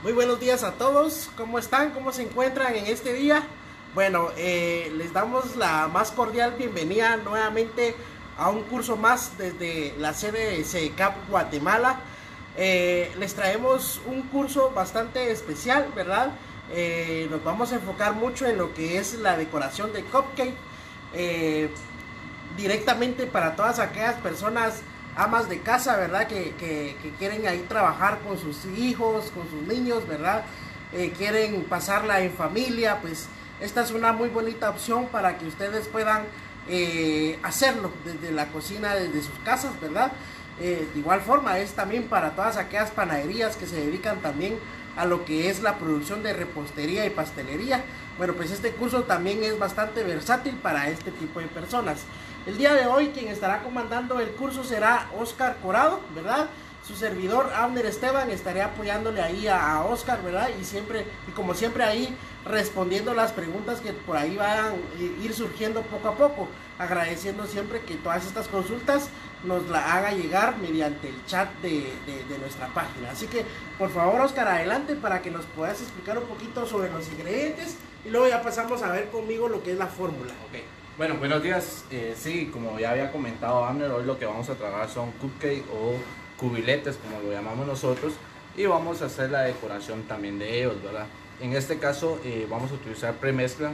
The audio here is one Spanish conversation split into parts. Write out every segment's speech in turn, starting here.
Muy buenos días a todos, ¿cómo están? ¿Cómo se encuentran en este día? Bueno, les damos la más cordial bienvenida nuevamente a un curso más desde la sede de CEDECAP Guatemala. Les traemos un curso bastante especial, ¿verdad? Nos vamos a enfocar mucho en lo que es la decoración de cupcake, directamente para todas aquellas personas amas de casa, ¿verdad? Que quieren ahí trabajar con sus hijos, con sus niños, ¿verdad? Quieren pasarla en familia, pues esta es una muy bonita opción para que ustedes puedan hacerlo desde la cocina, desde sus casas, ¿verdad? De igual forma es también para todas aquellas panaderías que se dedican también a lo que es la producción de repostería y pastelería. Bueno, pues este curso también es bastante versátil para este tipo de personas. El día de hoy quien estará comandando el curso será Oscar Corado, ¿verdad? Su servidor Abner Esteban estaré apoyándole ahí a Oscar, ¿verdad? Y como siempre ahí respondiendo las preguntas que por ahí van a ir surgiendo poco a poco, agradeciendo siempre que todas estas consultas nos la haga llegar mediante el chat de nuestra página. Así que por favor, Oscar, adelante para que nos puedas explicar un poquito sobre los ingredientes y luego ya pasamos a ver conmigo lo que es la fórmula. Ok. Bueno, buenos días. Sí, como ya había comentado Abner, hoy lo que vamos a trabajar son cupcake o cubiletes, como lo llamamos nosotros, y vamos a hacer la decoración también de ellos, ¿verdad? En este caso vamos a utilizar premezcla,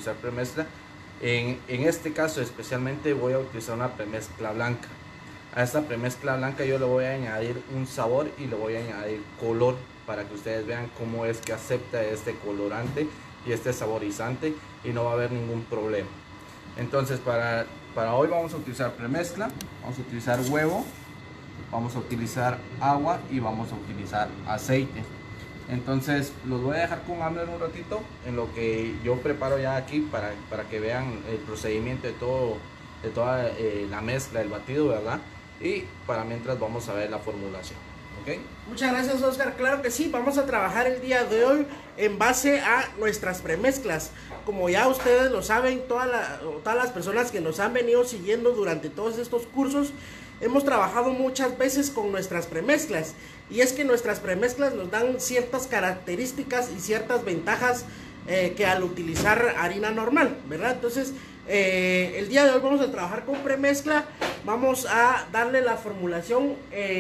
En este caso especialmente voy a utilizar una premezcla blanca. A esta premezcla blanca yo le voy a añadir un sabor y le voy a añadir color para que ustedes vean cómo es que acepta este colorante y este saborizante y no va a haber ningún problema. Entonces para hoy vamos a utilizar premezcla, vamos a utilizar huevo, vamos a utilizar agua y vamos a utilizar aceite. Entonces los voy a dejar con Abner un ratito en lo que yo preparo ya aquí para que vean el procedimiento de toda la mezcla, el batido, ¿verdad? Y para mientras vamos a ver la formulación. ¿Okay? Muchas gracias, Oscar. Claro que sí, vamos a trabajar el día de hoy en base a nuestras premezclas. Como ya ustedes lo saben, todas las personas que nos han venido siguiendo durante todos estos cursos, hemos trabajado muchas veces con nuestras premezclas. Y es que nuestras premezclas nos dan ciertas características y ciertas ventajas que al utilizar harina normal, ¿verdad? Entonces, el día de hoy vamos a trabajar con premezcla. Vamos a darle la formulación.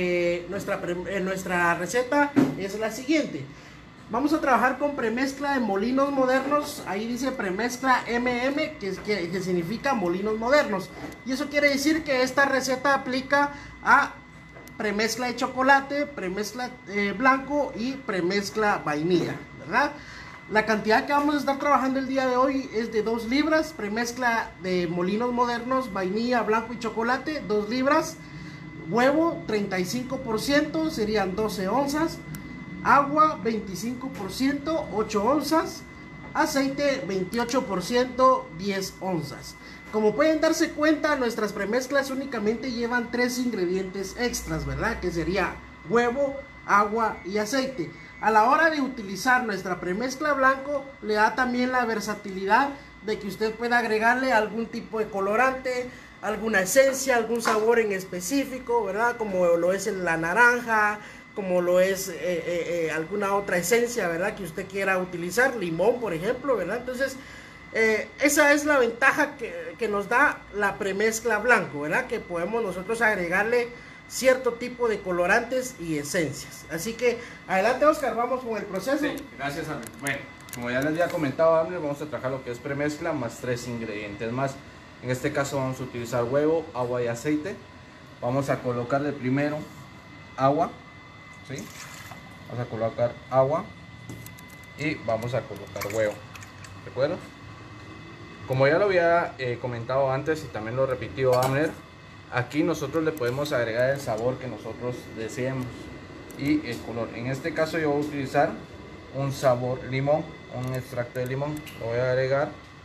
Nuestra receta es la siguiente. Vamos a trabajar con premezcla de Molinos Modernos. Ahí dice premezcla MM, que significa Molinos Modernos. Y eso quiere decir que esta receta aplica a premezcla de chocolate, premezcla blanco y premezcla vainilla, ¿verdad? La cantidad que vamos a estar trabajando el día de hoy es de 2 libras, premezcla de Molinos Modernos, vainilla, blanco y chocolate, 2 libras, huevo 35%, serían 12 onzas, agua 25%, 8 onzas, aceite 28%, 10 onzas. Como pueden darse cuenta, nuestras premezclas únicamente llevan 3 ingredientes extras, ¿verdad? Que sería huevo, agua y aceite. A la hora de utilizar nuestra premezcla blanco, le da también la versatilidad de que usted pueda agregarle algún tipo de colorante, alguna esencia, algún sabor en específico, ¿verdad? Como lo es la naranja, como lo es alguna otra esencia, ¿verdad? Que usted quiera utilizar, limón, por ejemplo, ¿verdad? Entonces, esa es la ventaja que nos da la premezcla blanco, ¿verdad? Que podemos nosotros agregarle cierto tipo de colorantes y esencias. Así que adelante, Oscar, vamos con el proceso. Sí, gracias, Abner. Bueno, como ya les había comentado, Abner, vamos a trabajar lo que es premezcla más 3 ingredientes más. En este caso vamos a utilizar huevo, agua y aceite. Vamos a colocarle primero agua, ¿sí? Vamos a colocar agua y vamos a colocar huevo, ¿de acuerdo? Como ya lo había comentado antes y también lo repitió Abner, aquí nosotros le podemos agregar el sabor que nosotros deseemos y el color. En este caso yo voy a utilizar un sabor limón, un extracto de limón. Lo voy a agregar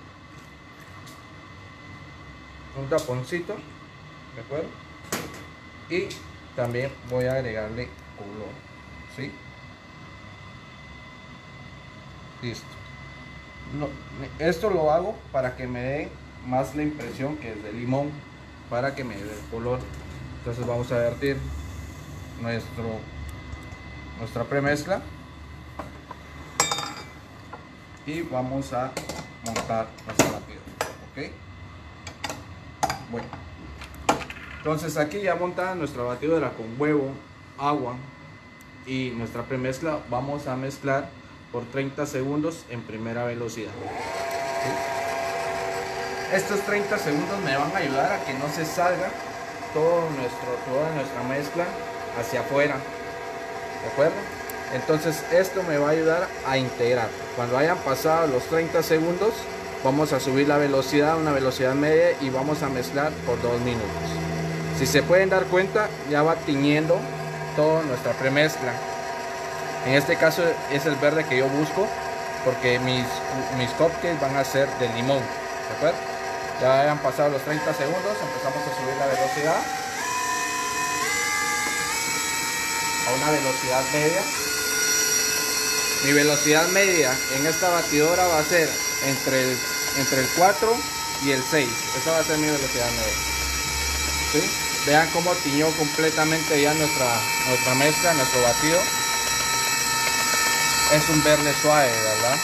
un taponcito, ¿de acuerdo? Y también voy a agregarle color, ¿sí? Listo. Esto lo hago para que me dé más la impresión que es de limón, para que me dé el color. Entonces vamos a vertir nuestra premezcla y vamos a montar nuestro batido. Ok, bueno, entonces aquí ya montada nuestra batidora con huevo, agua y nuestra premezcla. Vamos a mezclar por 30 segundos en primera velocidad. ¿Sí? Estos 30 segundos me van a ayudar a que no se salga toda nuestra mezcla hacia afuera, ¿de acuerdo? Entonces esto me va a ayudar a integrar. Cuando hayan pasado los 30 segundos vamos a subir la velocidad a una velocidad media y vamos a mezclar por 2 minutos. Si se pueden dar cuenta, ya va tiñendo toda nuestra premezcla. En este caso es el verde que yo busco, porque mis cupcakes van a ser de limón, ¿de acuerdo? Ya hayan pasado los 30 segundos, empezamos a subir la velocidad a una velocidad media. Mi velocidad media en esta batidora va a ser entre el 4 y el 6. Esa va a ser mi velocidad media. ¿Sí? Vean cómo tiñó completamente ya nuestra mezcla, nuestro batido. Es un verde suave, ¿verdad?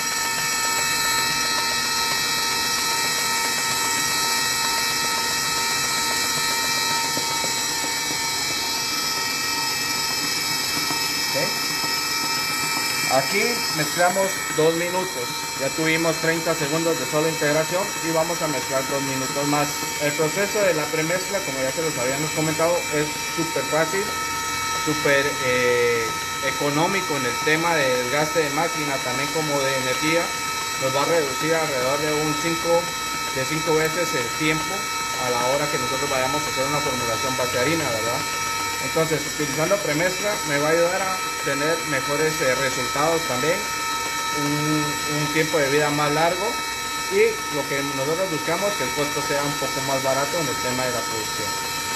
Aquí mezclamos 2 minutos, ya tuvimos 30 segundos de solo integración y vamos a mezclar 2 minutos más. El proceso de la premezcla, como ya se los habíamos comentado, es súper fácil, súper económico en el tema de desgaste de máquina, también como de energía. Nos va a reducir alrededor de 5 veces el tiempo a la hora que nosotros vayamos a hacer una formulación base harina, ¿verdad? Entonces, utilizando premezcla me va a ayudar a tener mejores resultados también, un tiempo de vida más largo y lo que nosotros buscamos, que el costo sea un poco más barato en el tema de la producción.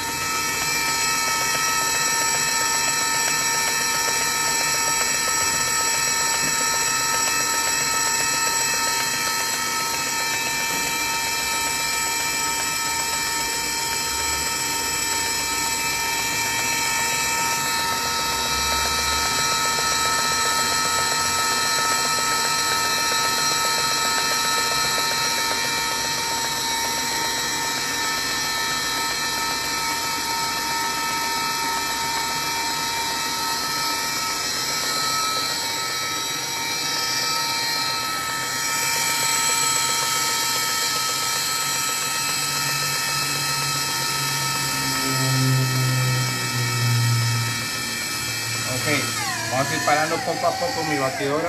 Vamos a ir parando poco a poco mi batidora.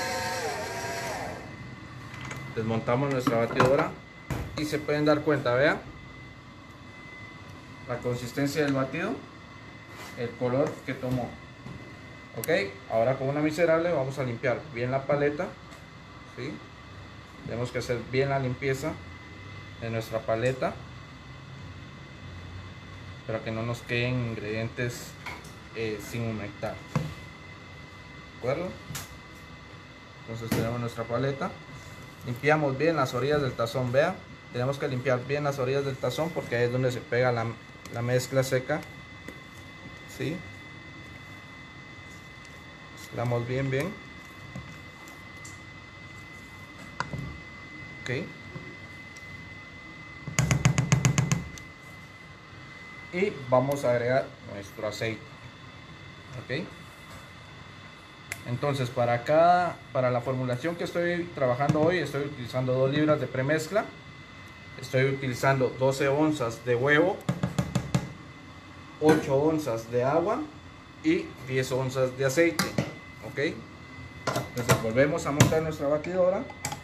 Desmontamos nuestra batidora y se pueden dar cuenta, vean la consistencia del batido, el color que tomó. Ok, ahora con una miserable vamos a limpiar bien la paleta, ¿sí? Tenemos que hacer bien la limpieza de nuestra paleta para que no nos queden ingredientes sin humectar. ¿De acuerdo? Entonces tenemos nuestra paleta, limpiamos bien las orillas del tazón. Vean, tenemos que limpiar bien las orillas del tazón porque ahí es donde se pega la mezcla seca, ¿sí? Mezclamos bien. Ok, y vamos a agregar nuestro aceite. Ok, entonces para la formulación que estoy trabajando hoy, estoy utilizando 2 libras de premezcla, estoy utilizando 12 onzas de huevo, 8 onzas de agua y 10 onzas de aceite. Ok, entonces volvemos a montar nuestra batidora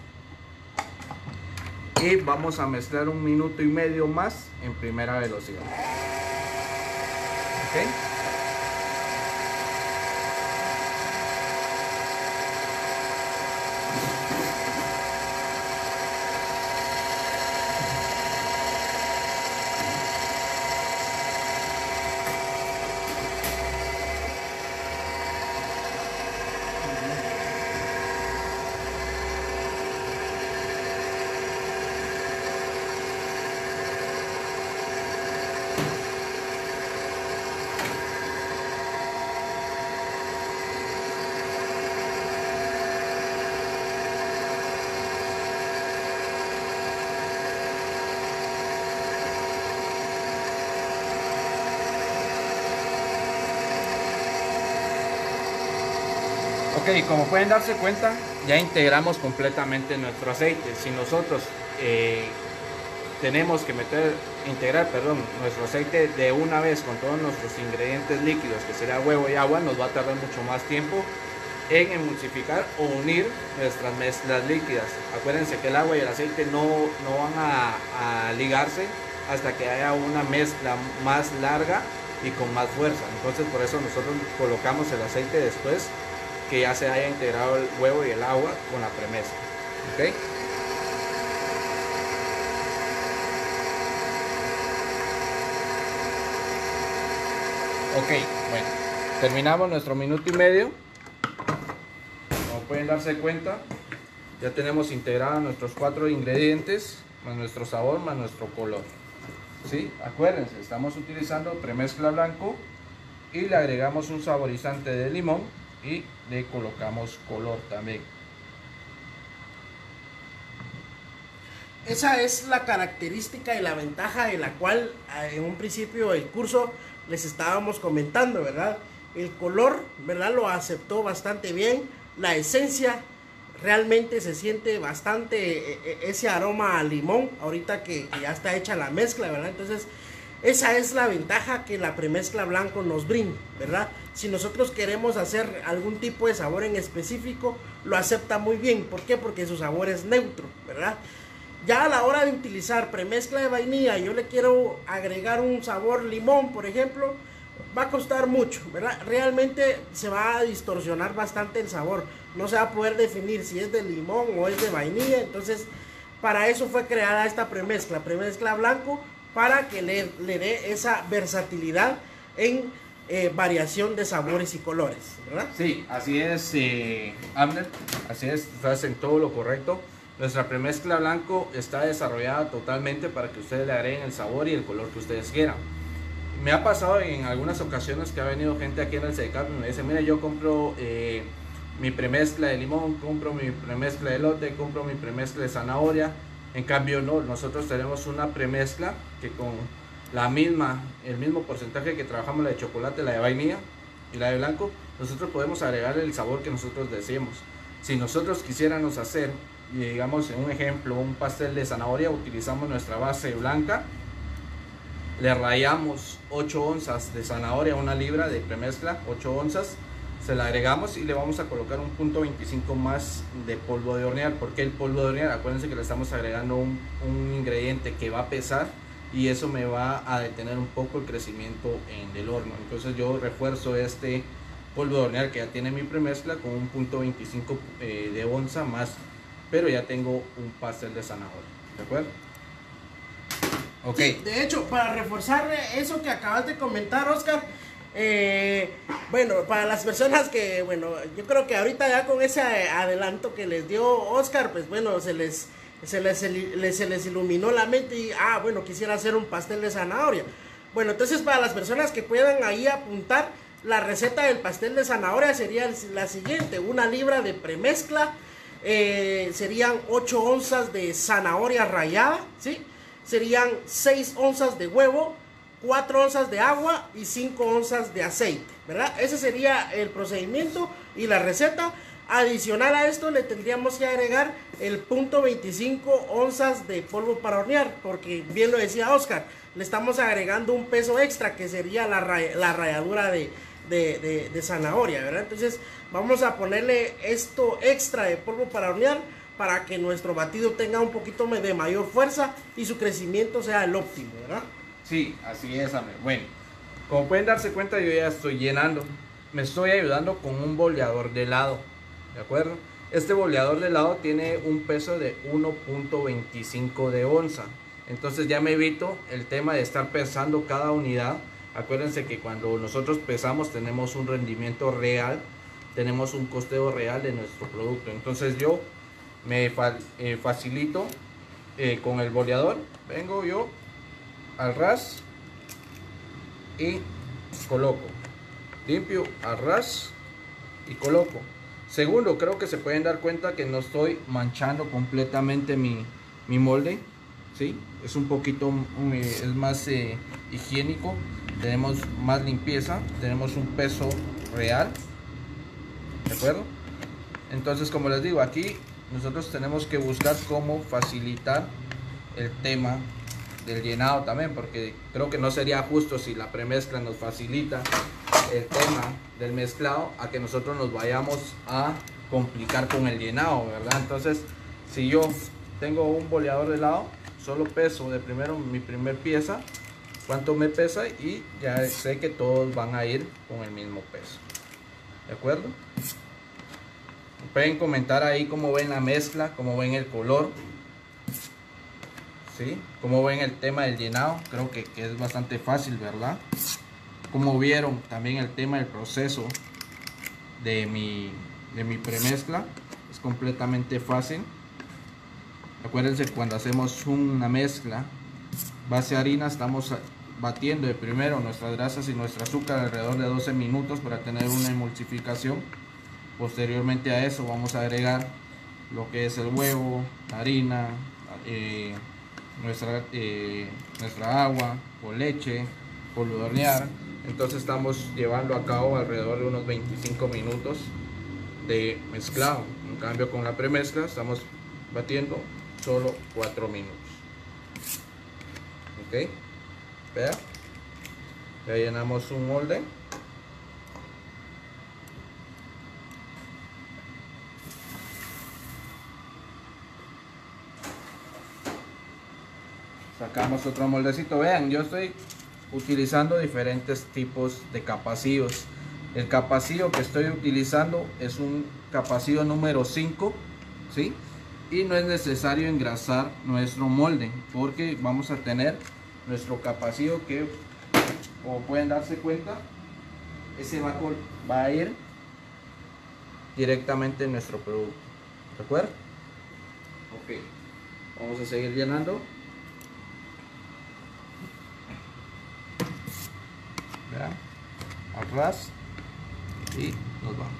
y vamos a mezclar 1 minuto y medio más en primera velocidad. Ok, Ok, como pueden darse cuenta, ya integramos completamente nuestro aceite. Si nosotros tenemos que integrar nuestro aceite de una vez con todos nuestros ingredientes líquidos, que sería huevo y agua, nos va a tardar mucho más tiempo en emulsificar o unir nuestras mezclas líquidas. Acuérdense que el agua y el aceite no van a ligarse hasta que haya una mezcla más larga y con más fuerza. Entonces por eso nosotros colocamos el aceite después que ya se haya integrado el huevo y el agua con la premezcla. ¿Okay? Ok, bueno, terminamos nuestro minuto y medio. Como pueden darse cuenta, ya tenemos integrados nuestros 4 ingredientes, más nuestro sabor, más nuestro color. ¿Sí? Acuérdense, estamos utilizando premezcla blanco y le agregamos un saborizante de limón y le colocamos color también. Esa es la característica y la ventaja de la cual en un principio del curso les estábamos comentando, ¿verdad? El color, ¿verdad? Lo aceptó bastante bien. La esencia realmente se siente bastante ese aroma a limón ahorita que ya está hecha la mezcla, ¿verdad? Entonces esa es la ventaja que la premezcla blanco nos brinda, ¿verdad? Si nosotros queremos hacer algún tipo de sabor en específico, lo acepta muy bien. ¿Por qué? Porque su sabor es neutro, ¿verdad? Ya a la hora de utilizar premezcla de vainilla, yo le quiero agregar un sabor limón, por ejemplo, va a costar mucho, ¿verdad? Realmente se va a distorsionar bastante el sabor. No se va a poder definir si es de limón o es de vainilla. Entonces, para eso fue creada esta premezcla blanco, para que le dé esa versatilidad en variación de sabores y colores, ¿verdad? Sí, así es, Abner, así es, estás en todo lo correcto. Nuestra premezcla blanco está desarrollada totalmente para que ustedes le agreguen el sabor y el color que ustedes quieran. Me ha pasado en algunas ocasiones que ha venido gente aquí en el CEDICAP y me dice: mira, yo compro mi premezcla de limón, compro mi premezcla de elote, compro mi premezcla de zanahoria. En cambio no, nosotros tenemos una premezcla que con el mismo porcentaje que trabajamos la de chocolate, la de vainilla y la de blanco, nosotros podemos agregarle el sabor que nosotros deseemos. Si nosotros quisiéramos hacer, digamos, en un ejemplo, un pastel de zanahoria, utilizamos nuestra base blanca, le rayamos 8 onzas de zanahoria, una libra de premezcla, 8 onzas, se la agregamos y le vamos a colocar un punto 25 más de polvo de hornear. ¿Por qué el polvo de hornear? Acuérdense que le estamos agregando un ingrediente que va a pesar y eso me va a detener un poco el crecimiento del horno. Entonces yo refuerzo este polvo de hornear que ya tiene mi premezcla con un punto 25 de onza más, pero ya tengo un pastel de zanahoria, ¿de acuerdo? Ok. Sí, de hecho, para reforzar eso que acabas de comentar, Oscar, bueno, para las personas que, bueno, yo creo que ahorita ya con ese adelanto que les dio Oscar, pues bueno, se les iluminó la mente y, bueno, quisiera hacer un pastel de zanahoria. Bueno, entonces para las personas que puedan ahí apuntar, la receta del pastel de zanahoria sería la siguiente: 1 libra de premezcla, serían 8 onzas de zanahoria rallada, ¿sí? Serían 6 onzas de huevo, 4 onzas de agua y 5 onzas de aceite, ¿verdad? Ese sería el procedimiento y la receta. Adicional a esto le tendríamos que agregar el punto 25 onzas de polvo para hornear, porque bien lo decía Oscar, le estamos agregando un peso extra que sería la ralladura de zanahoria, ¿verdad? Entonces vamos a ponerle esto extra de polvo para hornear para que nuestro batido tenga un poquito de mayor fuerza y su crecimiento sea el óptimo, ¿verdad? Sí, así es, Amber. Bueno, como pueden darse cuenta, yo ya estoy llenando. Me estoy ayudando con un boleador de helado, ¿de acuerdo? Este boleador de helado tiene un peso de 1.25 de onza. Entonces ya me evito el tema de estar pesando cada unidad. Acuérdense que cuando nosotros pesamos tenemos un rendimiento real, tenemos un costeo real de nuestro producto. Entonces yo me facilito con el boleador. Vengo yo al ras y coloco, limpio al ras y coloco. Segundo, creo que se pueden dar cuenta que no estoy manchando completamente mi molde, ¿sí? Es un poquito, es más higiénico, tenemos más limpieza, tenemos un peso real, ¿de acuerdo? Entonces, como les digo, aquí nosotros tenemos que buscar cómo facilitar el tema del llenado también, porque creo que no sería justo si la premezcla nos facilita el tema del mezclado a que nosotros nos vayamos a complicar con el llenado, ¿verdad? Entonces, si yo tengo un boleador de helado, solo peso de primero mi primer pieza, cuánto me pesa, y ya sé que todos van a ir con el mismo peso, ¿de acuerdo? Pueden comentar ahí cómo ven la mezcla, cómo ven el color, ¿sí? Cómo ven el tema del llenado. Creo que es bastante fácil, ¿verdad? Como vieron también el tema del proceso de mi premezcla, es completamente fácil. Acuérdense, cuando hacemos una mezcla base harina, estamos batiendo de primero nuestras grasas y nuestro azúcar alrededor de 12 minutos para tener una emulsificación. Posteriormente a eso vamos a agregar lo que es el huevo, la harina, nuestra agua o leche, polvo de hornear. Entonces estamos llevando a cabo alrededor de unos 25 minutos de mezclado. En cambio, con la premezcla estamos batiendo solo 4 minutos. Ok, vea, ya llenamos un molde. Sacamos otro moldecito. Vean, yo estoy utilizando diferentes tipos de capacillos. El capacillo que estoy utilizando es un capacillo número 5, ¿sí? Y no es necesario engrasar nuestro molde, porque vamos a tener nuestro capacillo que, como pueden darse cuenta, ese va a ir directamente en nuestro producto, ¿de acuerdo? Ok, vamos a seguir llenando. Vean, al ras, y nos vamos.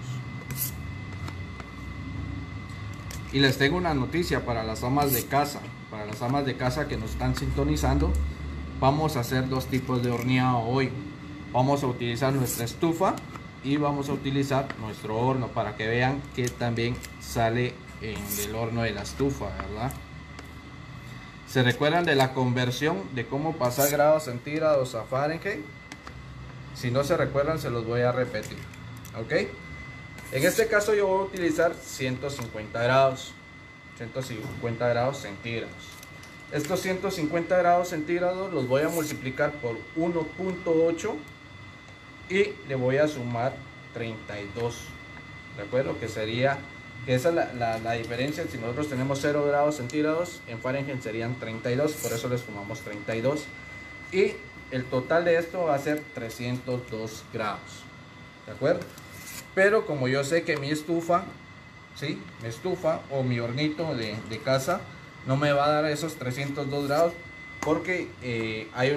Y les tengo una noticia para las amas de casa. Para las amas de casa que nos están sintonizando, vamos a hacer dos tipos de horneado hoy. Vamos a utilizar nuestra estufa y vamos a utilizar nuestro horno, para que vean que también sale en el horno de la estufa, ¿verdad? ¿Se recuerdan de la conversión de cómo pasar grados centígrados a Fahrenheit? Si no se recuerdan, se los voy a repetir, ¿ok? En este caso yo voy a utilizar 150 grados centígrados. Estos 150 grados centígrados los voy a multiplicar por 1.8 y le voy a sumar 32, ¿de acuerdo? Que sería, que esa es la diferencia. Si nosotros tenemos 0 grados centígrados, en Fahrenheit serían 32, por eso le sumamos 32. Y el total de esto va a ser 302 grados, ¿de acuerdo? Pero como yo sé que mi estufa, ¿sí? Mi estufa o mi hornito de casa no me va a dar esos 302 grados, porque hay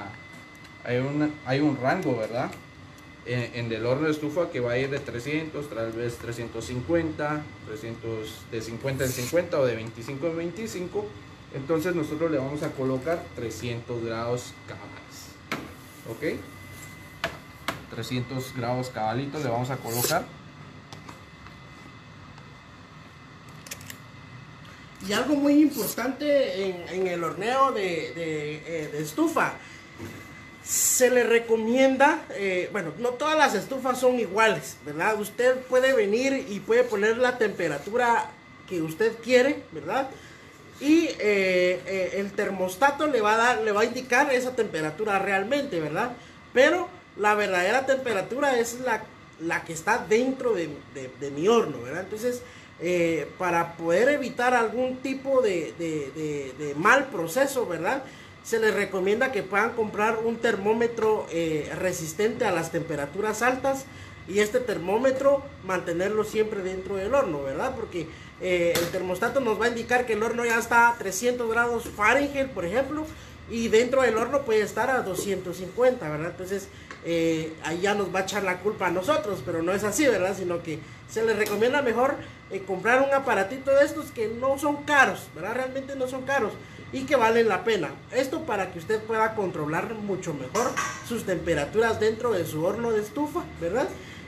un rango, ¿verdad? En el horno de estufa, que va a ir de 300, tal vez 350, 300, de 50 en 50 o de 25 en 25. Entonces nosotros le vamos a colocar 300 grados cabales, ¿ok? 300 grados cabalitos le vamos a colocar. Y algo muy importante en el horneo de estufa, se le recomienda, bueno, no todas las estufas son iguales, ¿verdad? Usted puede venir y puede poner la temperatura que usted quiere, ¿verdad? Y el termostato le va a indicar esa temperatura realmente, ¿verdad? Pero la verdadera temperatura es la que está dentro de mi horno, ¿verdad? Entonces, para poder evitar algún tipo de mal proceso, ¿verdad?, se les recomienda que puedan comprar un termómetro resistente a las temperaturas altas, y este termómetro mantenerlo siempre dentro del horno, ¿verdad? Porque el termostato nos va a indicar que el horno ya está a 300 grados Fahrenheit, por ejemplo, y dentro del horno puede estar a 250, ¿verdad? Entonces ahí ya nos va a echar la culpa a nosotros, pero no es así, ¿verdad? Sino que se les recomienda mejor comprar un aparatito de estos que no son caros, ¿verdad? Realmente no son caros y que valen la pena. Esto para que usted pueda controlar mucho mejor sus temperaturas dentro de su horno de estufa, ¿verdad?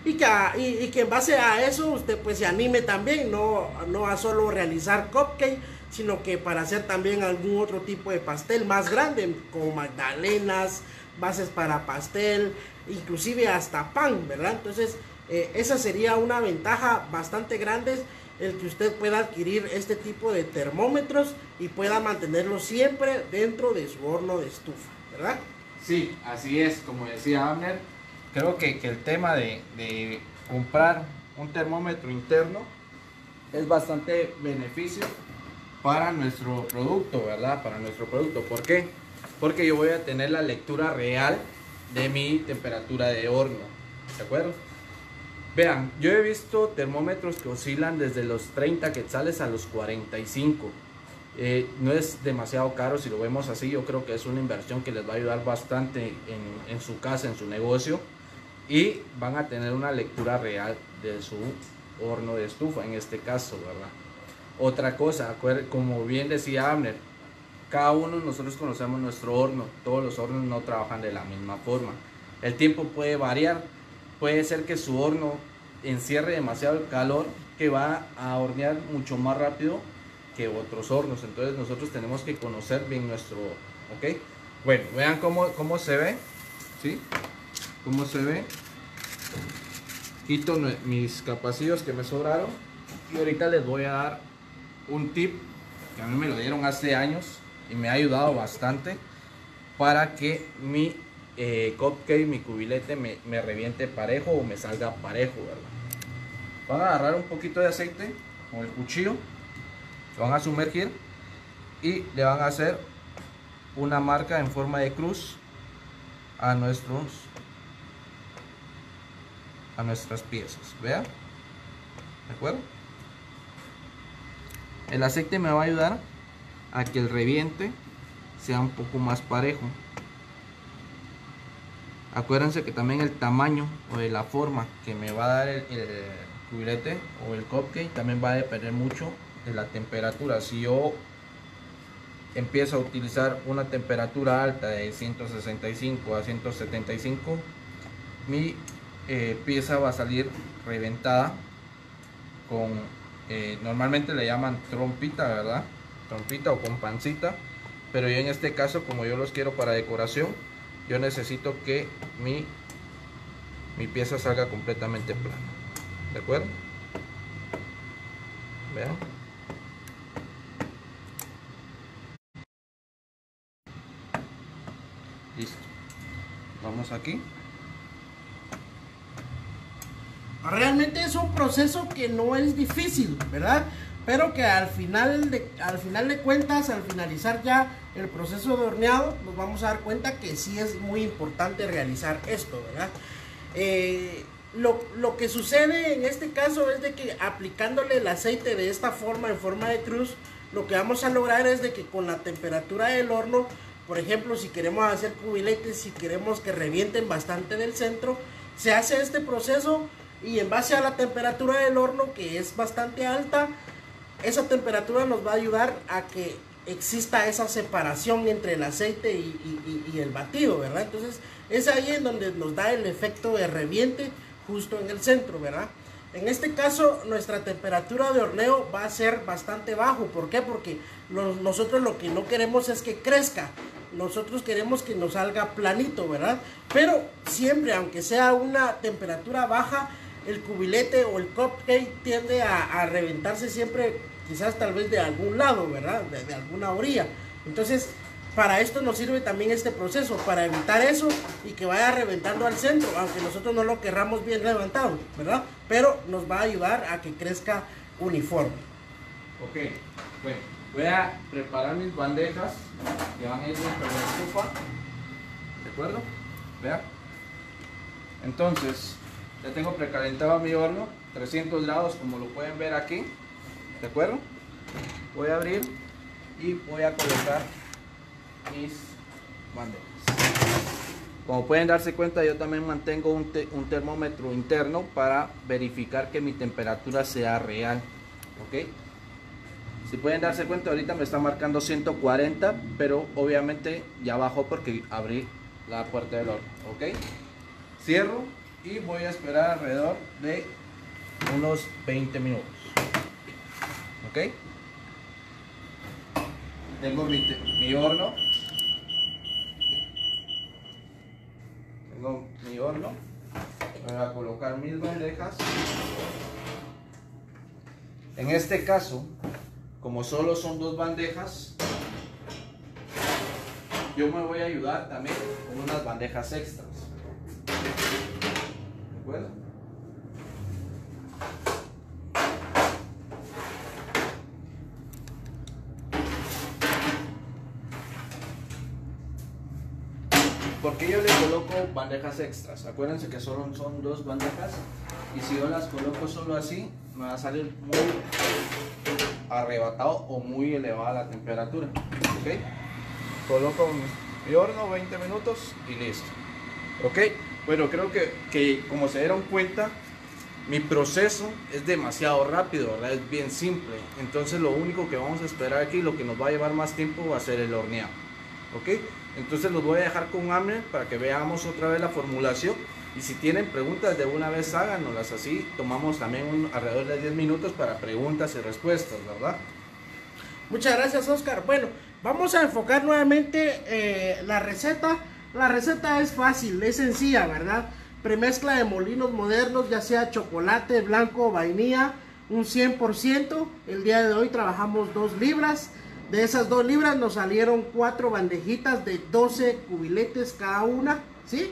y que en base a eso usted pues se anime también, no a solo realizar cupcake, sino que para hacer también algún otro tipo de pastel más grande, como magdalenas, bases para pastel, inclusive hasta pan, ¿verdad? Entonces esa sería una ventaja bastante grande, el que usted pueda adquirir este tipo de termómetros y pueda mantenerlo siempre dentro de su horno de estufa, ¿verdad? Sí, así es, como decía Abner, creo que el tema de comprar un termómetro interno es bastante beneficio para nuestro producto, ¿verdad? Para nuestro producto. ¿Por qué? Porque yo voy a tener la lectura real de mi temperatura de horno, ¿de acuerdo? Vean, yo he visto termómetros que oscilan desde los 30 quetzales a los 45. No es demasiado caro si lo vemos así. Yo creo que es una inversión que les va a ayudar bastante en su casa, en su negocio, y van a tener una lectura real de su horno de estufa en este caso, ¿verdad? Otra cosa, como bien decía Abner, cada uno de nosotros conocemos nuestro horno. Todos los hornos no trabajan de la misma forma, el tiempo puede variar. Puede ser que su horno encierre demasiado el calor, que va a hornear mucho más rápido que otros hornos. Entonces nosotros tenemos que conocer bien nuestro horno, ¿ok? Bueno, vean cómo se ve, ¿sí? Cómo se ve. Quito mis capacillos que me sobraron y ahorita les voy a dar un tip que a mí me lo dieron hace años y me ha ayudado bastante para que mi cupcake, mi cubilete me reviente parejo o me salga parejo, ¿verdad? Van a agarrar un poquito de aceite con el cuchillo, lo van a sumergir y le van a hacer una marca en forma de cruz a nuestras piezas, vean, ¿de acuerdo? El aceite me va a ayudar a que el reviente sea un poco más parejo. Acuérdense que también el tamaño o de la forma que me va a dar el cubilete o el cupcake también va a depender mucho de la temperatura. Si yo empiezo a utilizar una temperatura alta de 165 a 175, mi pieza va a salir reventada con, normalmente le llaman trompita, ¿verdad? Trompita o con pancita, pero yo en este caso, como yo los quiero para decoración, yo necesito que mi pieza salga completamente plana, ¿de acuerdo? Vean. Listo. Vamos aquí. Realmente es un proceso que no es difícil, ¿verdad? Pero que al final de cuentas, al finalizar ya el proceso de horneado, nos vamos a dar cuenta que sí es muy importante realizar esto, ¿verdad? Lo que sucede en este caso es de que aplicándole el aceite de esta forma, en forma de cruz, lo que vamos a lograr es de que con la temperatura del horno, por ejemplo, si queremos hacer cubiletes, si queremos que revienten bastante del centro, se hace este proceso y en base a la temperatura del horno, que es bastante alta, esa temperatura nos va a ayudar a que exista esa separación entre el aceite y el batido, ¿verdad? Entonces es ahí en donde nos da el efecto de reviente justo en el centro, ¿verdad? En este caso nuestra temperatura de horneo va a ser bastante bajo. ¿Por qué? Porque nosotros lo que no queremos es que crezca, nosotros queremos que nos salga planito, ¿verdad? Pero siempre, aunque sea una temperatura baja, el cubilete o el cupcake tiende a reventarse siempre, quizás tal vez de algún lado, ¿verdad? De alguna orilla. Entonces, para esto nos sirve también este proceso, para evitar eso y que vaya reventando al centro, aunque nosotros no lo querramos bien levantado, ¿verdad? Pero nos va a ayudar a que crezca uniforme. Ok, bueno, voy a preparar mis bandejas que van a ir dentro de la estufa, ¿de acuerdo? Vean. Entonces, ya tengo precalentado mi horno, 300 grados como lo pueden ver aquí, ¿de acuerdo? Voy a abrir y voy a colocar mis bandejas. Como pueden darse cuenta, yo también mantengo un termómetro interno para verificar que mi temperatura sea real, ¿ok? Si pueden darse cuenta, ahorita me está marcando 140, pero obviamente ya bajó porque abrí la puerta del horno, ¿ok? Cierro y voy a esperar alrededor de unos 20 minutos. Ok, tengo mi horno. Voy a colocar mis bandejas. En este caso, como solo son 2 bandejas, yo me voy a ayudar también con unas bandejas extras. ¿De acuerdo? ¿Por qué yo le coloco bandejas extras? Acuérdense que solo son 2 bandejas, y si yo las coloco solo así, me va a salir muy arrebatado o muy elevada la temperatura. ¿Ok? Coloco mi horno 20 minutos y listo. Ok, bueno, creo que como se dieron cuenta, mi proceso es demasiado rápido, ¿verdad? Es bien simple. Entonces lo único que vamos a esperar aquí, lo que nos va a llevar más tiempo, va a ser el horneado. Ok, entonces los voy a dejar con Abner para que veamos otra vez la formulación. Y si tienen preguntas, de una vez háganoslas, así tomamos también alrededor de 10 minutos para preguntas y respuestas, ¿verdad? Muchas gracias, Oscar. Bueno, vamos a enfocar nuevamente la receta. La receta es fácil, es sencilla, ¿verdad? Premezcla de molinos modernos, ya sea chocolate, blanco o vainilla, un 100%. El día de hoy trabajamos 2 libras. De esas 2 libras nos salieron 4 bandejitas de 12 cubiletes cada una, ¿sí?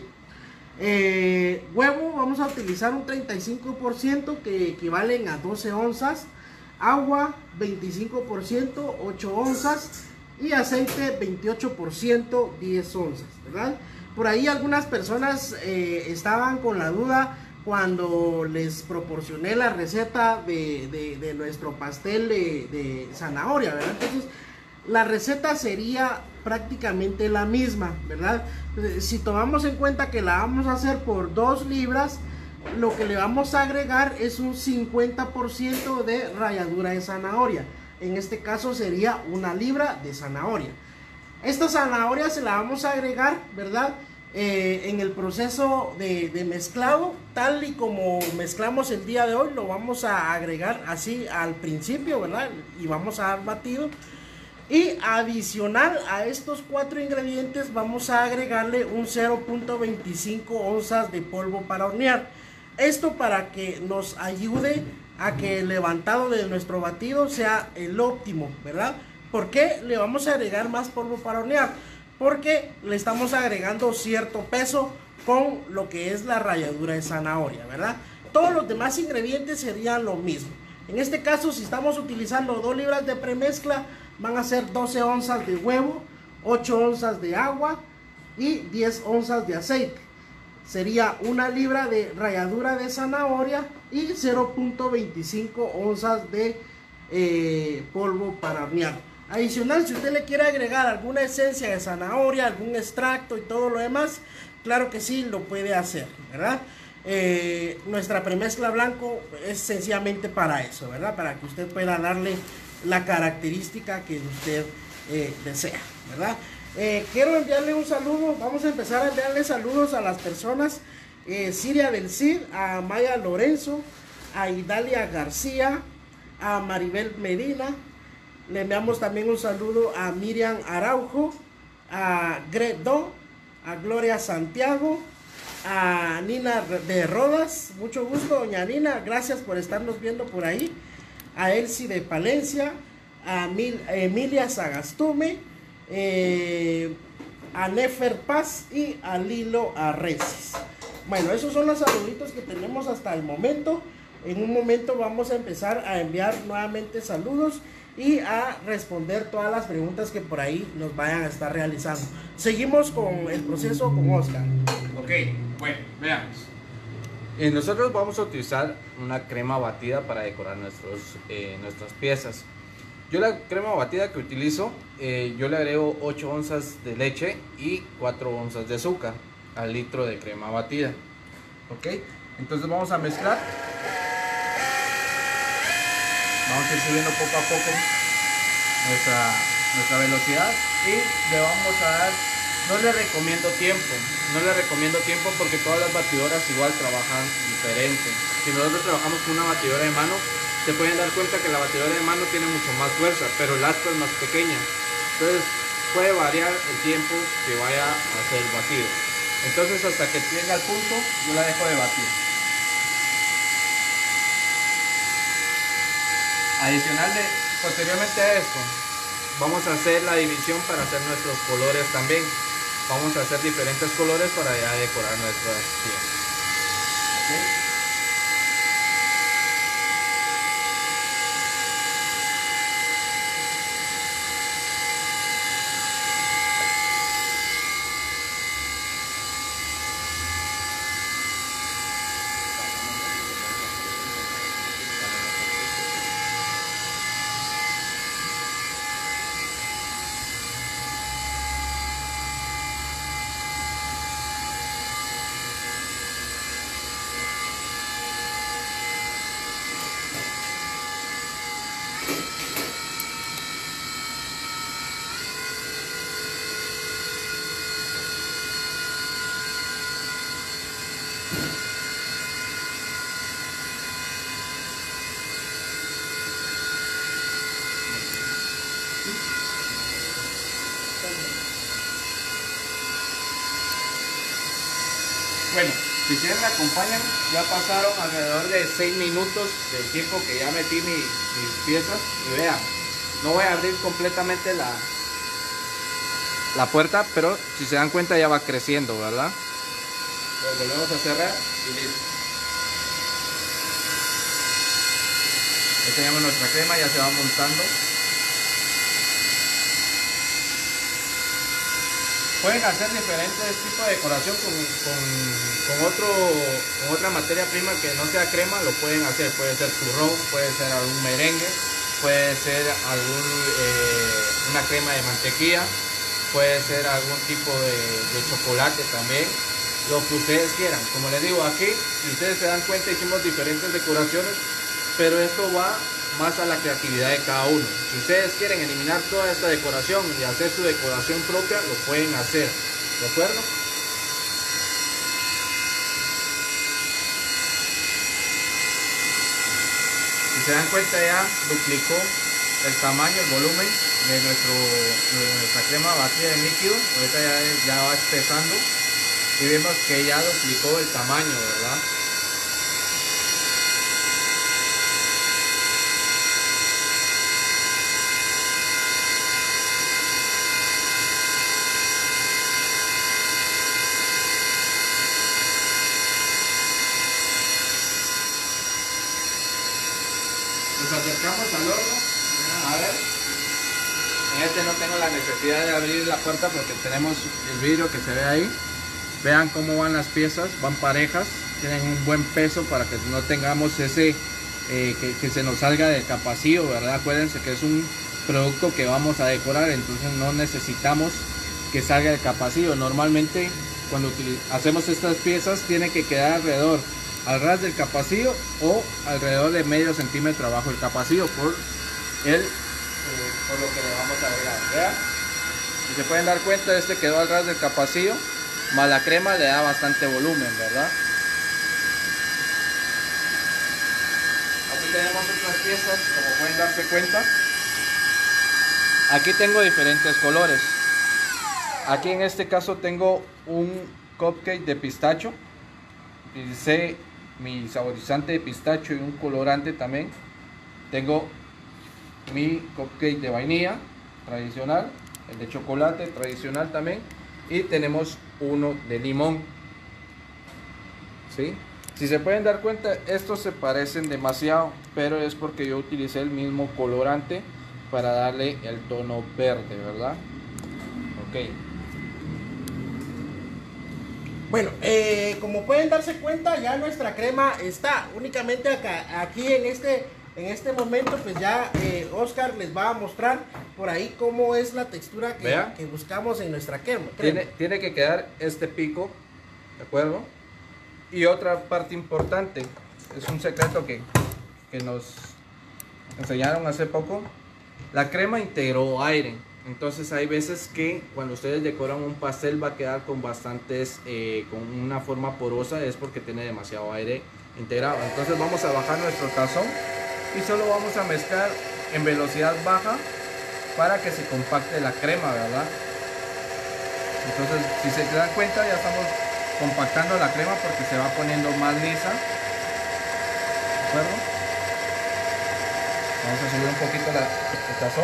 Huevo, vamos a utilizar un 35% que equivalen a 12 onzas. Agua 25%, 8 onzas. Y aceite 28%, 10 onzas, ¿verdad? Por ahí algunas personas estaban con la duda cuando les proporcioné la receta de nuestro pastel de zanahoria, ¿verdad? Entonces, la receta sería prácticamente la misma, ¿verdad? Si tomamos en cuenta que la vamos a hacer por 2 libras, lo que le vamos a agregar es un 50% de ralladura de zanahoria. En este caso sería 1 libra de zanahoria. Esta zanahoria se la vamos a agregar, ¿verdad? En el proceso de mezclado, tal y como mezclamos el día de hoy, lo vamos a agregar así al principio, ¿verdad? Y vamos a dar batido. Y adicional a estos 4 ingredientes vamos a agregarle un 0.25 onzas de polvo para hornear. Esto para que nos ayude a que el levantado de nuestro batido sea el óptimo, ¿verdad? ¿Por qué le vamos a agregar más polvo para hornear? Porque le estamos agregando cierto peso con lo que es la ralladura de zanahoria, ¿verdad? Todos los demás ingredientes serían lo mismo. En este caso, si estamos utilizando 2 libras de premezcla, van a ser 12 onzas de huevo, 8 onzas de agua y 10 onzas de aceite. Sería 1 libra de ralladura de zanahoria y 0.25 onzas de polvo para hornear. Adicional, si usted le quiere agregar alguna esencia de zanahoria, algún extracto y todo lo demás, claro que sí, lo puede hacer, ¿verdad? Nuestra premezcla blanco es sencillamente para eso, ¿verdad? Para que usted pueda darle la característica que usted desea, ¿verdad? Quiero enviarle un saludo. Vamos a empezar a enviarle saludos a las personas: Siria del Cid, a Maya Lorenzo, a Idalia García, a Maribel Medina. Le enviamos también un saludo a Miriam Araujo, a Gredo, a Gloria Santiago, a Nina de Rodas. Mucho gusto, doña Nina, gracias por estarnos viendo por ahí. A Elsie de Palencia, a Emilia Sagastume, a Nefer Paz y a Lilo Arreces. Bueno, esos son los saluditos que tenemos hasta el momento. En un momento vamos a empezar a enviar nuevamente saludos y a responder todas las preguntas que por ahí nos vayan a estar realizando. Seguimos con el proceso con Oscar. Ok, bueno, veamos. Nosotros vamos a utilizar una crema batida para decorar nuestras piezas. Yo la crema batida que utilizo, yo le agrego 8 onzas de leche y 4 onzas de azúcar al litro de crema batida. Ok, entonces vamos a mezclar. Vamos a ir subiendo poco a poco nuestra velocidad y le vamos a dar No le recomiendo tiempo, porque todas las batidoras igual trabajan diferente. Si nosotros trabajamos con una batidora de mano, se pueden dar cuenta que la batidora de mano tiene mucho más fuerza, pero el asta es más pequeña. Entonces puede variar el tiempo que vaya a hacer el batido. Entonces hasta que llegue al punto, yo la dejo de batir. Posteriormente a esto, vamos a hacer la división para hacer nuestros colores también. Vamos a hacer diferentes colores para ya decorar nuestras piezas. ¿Okay? Bueno, si ustedes me acompañan, ya pasaron alrededor de 6 minutos del tiempo que ya metí mis piezas. Y vean, no voy a abrir completamente la puerta, pero si se dan cuenta ya va creciendo, ¿verdad? Lo volvemos a cerrar y listo. Ya tenemos nuestra crema, ya se va montando. Pueden hacer diferentes tipos de decoración con otra materia prima que no sea crema, lo pueden hacer. Puede ser turrón, puede ser algún merengue, puede ser una crema de mantequilla, puede ser algún tipo de chocolate también, lo que ustedes quieran. Como les digo, aquí, si ustedes se dan cuenta, hicimos diferentes decoraciones, pero esto va más a la creatividad de cada uno. Si ustedes quieren eliminar toda esta decoración y hacer su decoración propia, lo pueden hacer, ¿de acuerdo? Si se dan cuenta, ya duplicó el tamaño, el volumen de nuestra crema batida en líquido. Ahorita ya va espesando y vemos que ya duplicó el tamaño, ¿verdad? Nos acercamos al horno. A ver, en este no tengo la necesidad de abrir la puerta porque tenemos el vidrio que se ve ahí. Vean cómo van las piezas, van parejas, tienen un buen peso para que no tengamos ese que se nos salga del capacillo, ¿verdad? Acuérdense que es un producto que vamos a decorar, entonces no necesitamos que salga del capacillo. Normalmente cuando hacemos estas piezas tiene que quedar alrededor al ras del capacillo o alrededor de medio centímetro abajo del capacillo por lo que le vamos a agregar. Vean, si se pueden dar cuenta, este quedó al ras del capacillo, más la crema le da bastante volumen, ¿verdad? Aquí tenemos otras piezas, como pueden darse cuenta. Aquí tengo diferentes colores. Aquí en este caso tengo un cupcake de pistacho. Utilicé mi saborizante de pistacho y un colorante también. Tengo mi cupcake de vainilla tradicional, el de chocolate tradicional también, y tenemos uno de limón. ¿Sí? Si se pueden dar cuenta, estos se parecen demasiado, pero es porque yo utilicé el mismo colorante para darle el tono verde, ¿verdad? Ok. Bueno, como pueden darse cuenta, ya nuestra crema está únicamente aquí en este momento. Pues ya Oscar les va a mostrar por ahí cómo es la textura que buscamos en nuestra crema. Tiene que quedar este pico, ¿de acuerdo? Y otra parte importante, es un secreto que nos enseñaron hace poco. La crema integró aire. Entonces hay veces que cuando ustedes decoran un pastel va a quedar con bastantes, con una forma porosa, es porque tiene demasiado aire integrado. Entonces vamos a bajar nuestro tazón y solo vamos a mezclar en velocidad baja para que se compacte la crema, ¿verdad? Entonces si se dan cuenta ya estamos compactando la crema porque se va poniendo más lisa. ¿De acuerdo? Vamos a subir un poquito el tazón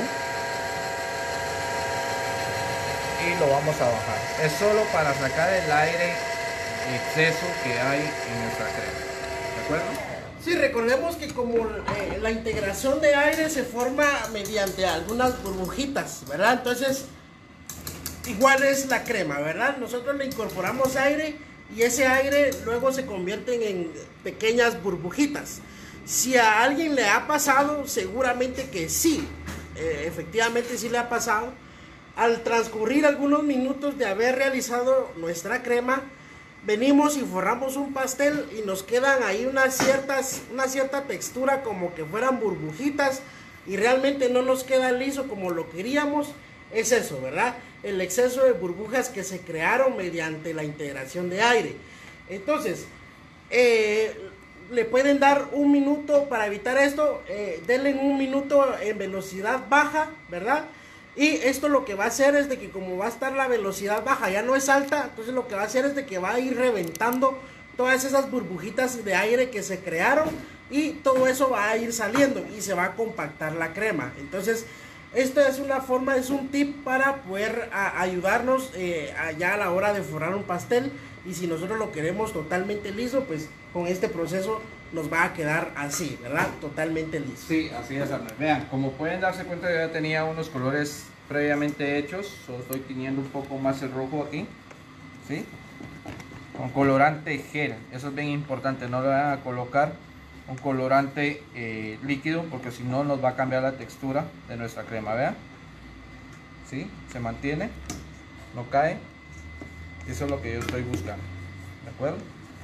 y lo vamos a bajar. Es solo para sacar el aire exceso que hay en nuestra crema. ¿De acuerdo? Sí, recordemos que como la integración de aire se forma mediante algunas burbujitas, ¿verdad? Entonces, igual es la crema, ¿verdad? Nosotros le incorporamos aire y ese aire luego se convierte en pequeñas burbujitas. Si a alguien le ha pasado, seguramente que sí, efectivamente sí le ha pasado. Al transcurrir algunos minutos de haber realizado nuestra crema, venimos y forramos un pastel y nos quedan ahí una cierta textura como que fueran burbujitas y realmente no nos queda liso como lo queríamos. Es eso, ¿verdad? El exceso de burbujas que se crearon mediante la integración de aire. Entonces, le pueden dar un minuto para evitar esto. Denle un minuto en velocidad baja, ¿verdad? Y esto lo que va a hacer es de que como va a estar la velocidad baja, ya no es alta, entonces lo que va a hacer es de que va a ir reventando todas esas burbujitas de aire que se crearon y todo eso va a ir saliendo y se va a compactar la crema. Entonces, esto es una forma, es un tip para poder ayudarnos ya a la hora de forrar un pastel. Y si nosotros lo queremos totalmente liso, pues con este proceso nos va a quedar así, ¿verdad? Totalmente liso. Sí, así es, Abner. Vean, como pueden darse cuenta, yo ya tenía unos colores previamente hechos. Solo estoy teniendo un poco más el rojo aquí, ¿sí? Con colorante gel. Eso es bien importante, no le van a colocar un colorante líquido porque si no nos va a cambiar la textura de nuestra crema. Vean, ¿sí? Se mantiene, no cae. Eso es lo que yo estoy buscando, ¿de acuerdo?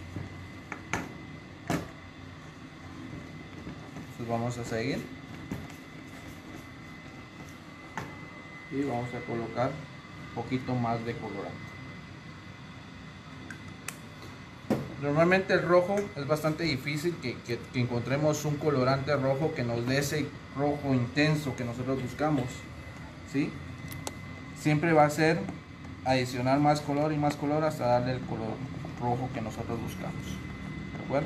Entonces vamos a seguir y vamos a colocar un poquito más de colorante. Normalmente el rojo es bastante difícil que encontremos un colorante rojo que nos dé ese rojo intenso que nosotros buscamos, ¿sí? Siempre va a ser adicionar más color y más color hasta darle el color rojo que nosotros buscamos, ¿de acuerdo?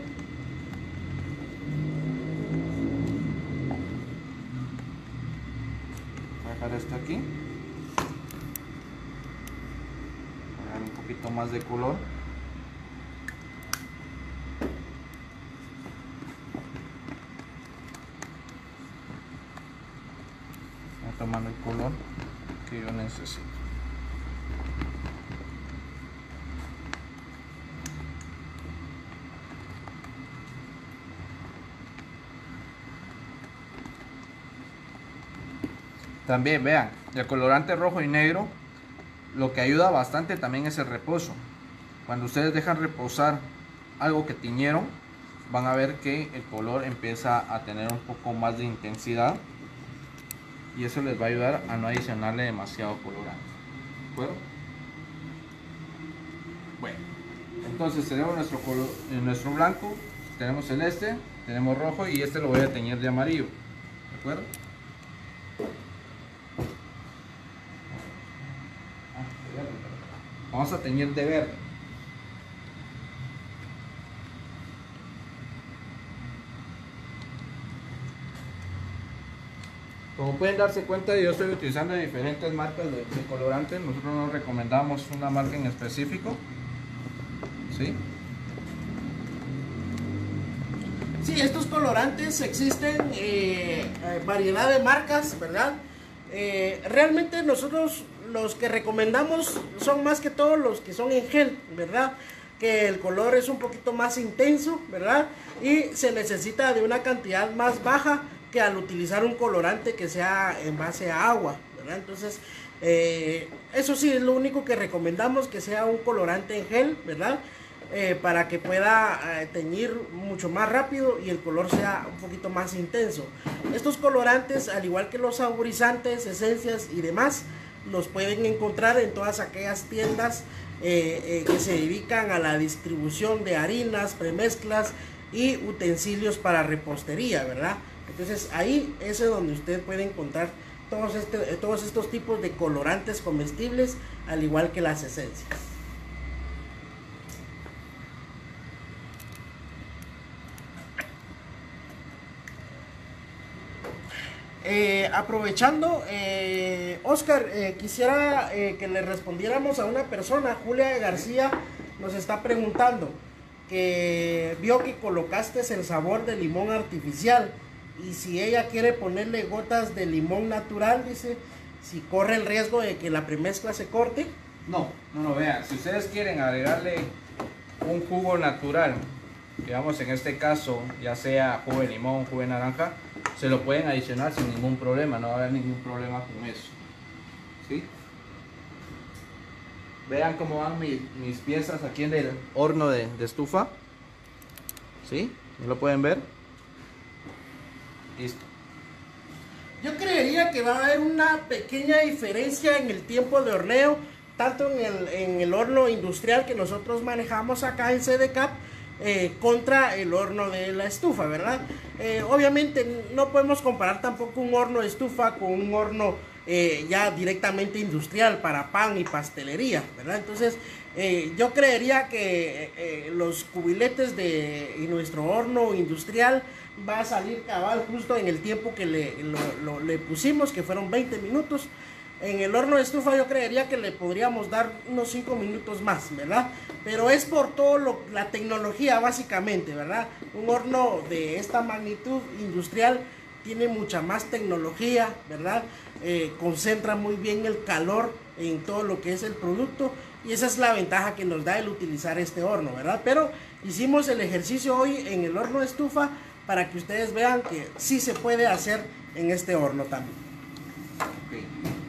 Voy a dejar esto aquí, voy a dar un poquito más de color. Voy tomando el color que yo necesito. También vean, el colorante rojo y negro lo que ayuda bastante también es el reposo. Cuando ustedes dejan reposar algo que tiñeron, van a ver que el color empieza a tener un poco más de intensidad y eso les va a ayudar a no adicionarle demasiado colorante. ¿De acuerdo? Bueno, entonces tenemos nuestro blanco, tenemos celeste, tenemos rojo y este lo voy a teñir de amarillo. ¿De acuerdo? Vamos a teñir de verde. Como pueden darse cuenta, yo estoy utilizando diferentes marcas de colorantes. Nosotros no recomendamos una marca en específico, ¿sí? Sí, estos colorantes existen variedad de marcas, ¿verdad? Realmente nosotros los que recomendamos son más que todo los que son en gel, ¿verdad? Que el color es un poquito más intenso, ¿verdad? Y se necesita de una cantidad más baja que al utilizar un colorante que sea en base a agua, ¿verdad? Entonces, eso sí es lo único que recomendamos, que sea un colorante en gel, ¿verdad? Para que pueda teñir mucho más rápido y el color sea un poquito más intenso. Estos colorantes, al igual que los saborizantes, esencias y demás, los pueden encontrar en todas aquellas tiendas que se dedican a la distribución de harinas, premezclas y utensilios para repostería, ¿verdad? Entonces ahí es donde usted puede encontrar todos estos tipos de colorantes comestibles, al igual que las esencias. Aprovechando, Oscar, quisiera que le respondiéramos a una persona. Julia García nos está preguntando que vio que colocaste el sabor de limón artificial y si ella quiere ponerle gotas de limón natural, dice, si corre el riesgo de que la premezcla se corte. No, vean, si ustedes quieren agregarle un jugo natural, digamos en este caso, ya sea jugo de limón, jugo de naranja, se lo pueden adicionar sin ningún problema, no va a haber ningún problema con eso. ¿Sí? Vean cómo van mis piezas aquí en el horno de estufa. ¿Sí? ¿No lo pueden ver? Listo. Yo creería que va a haber una pequeña diferencia en el tiempo de horneo, tanto en el horno industrial que nosotros manejamos acá en CDCAP, contra el horno de la estufa, ¿verdad? Obviamente no podemos comparar tampoco un horno de estufa con un horno ya directamente industrial para pan y pastelería, ¿verdad? Entonces yo creería que los cubiletes de nuestro horno industrial va a salir cabal justo en el tiempo que le pusimos, que fueron 20 minutos. En el horno de estufa yo creería que le podríamos dar unos 5 minutos más, ¿verdad? Pero es por todo la tecnología básicamente, ¿verdad? Un horno de esta magnitud industrial tiene mucha más tecnología, ¿verdad? Concentra muy bien el calor en todo lo que es el producto y esa es la ventaja que nos da el utilizar este horno, ¿verdad? Pero hicimos el ejercicio hoy en el horno de estufa para que ustedes vean que sí se puede hacer en este horno también. Okay.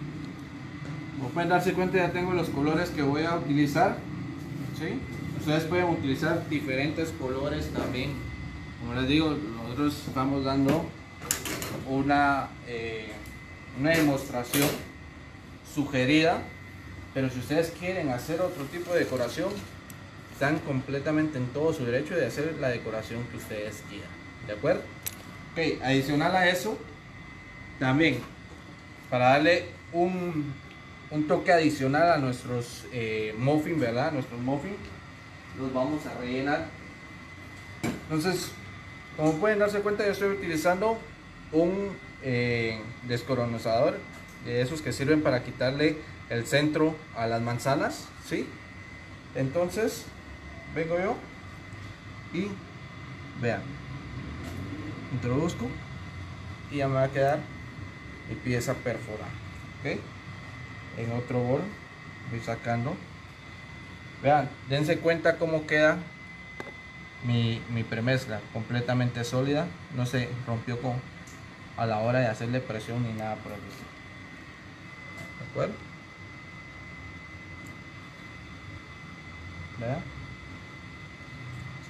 Como pueden darse cuenta, ya tengo los colores que voy a utilizar. ¿Sí? Ustedes pueden utilizar diferentes colores también. Como les digo, nosotros estamos dando una demostración sugerida, pero si ustedes quieren hacer otro tipo de decoración, están completamente en todo su derecho de hacer la decoración que ustedes quieran. ¿De acuerdo? Ok, adicional a eso, también para darle un toque adicional a nuestros muffin, ¿verdad? Nuestros muffin los vamos a rellenar. Entonces, como pueden darse cuenta, yo estoy utilizando un descoronizador de esos que sirven para quitarle el centro a las manzanas, ¿sí? Entonces, vengo yo y vean, introduzco y ya me va a quedar mi pieza perforada, ¿ok? En otro bol voy sacando. Vean, dense cuenta cómo queda mi premezcla, completamente sólida, no se rompió a la hora de hacerle presión ni nada por el estilo. ¿De acuerdo? Vean. ¿Sí?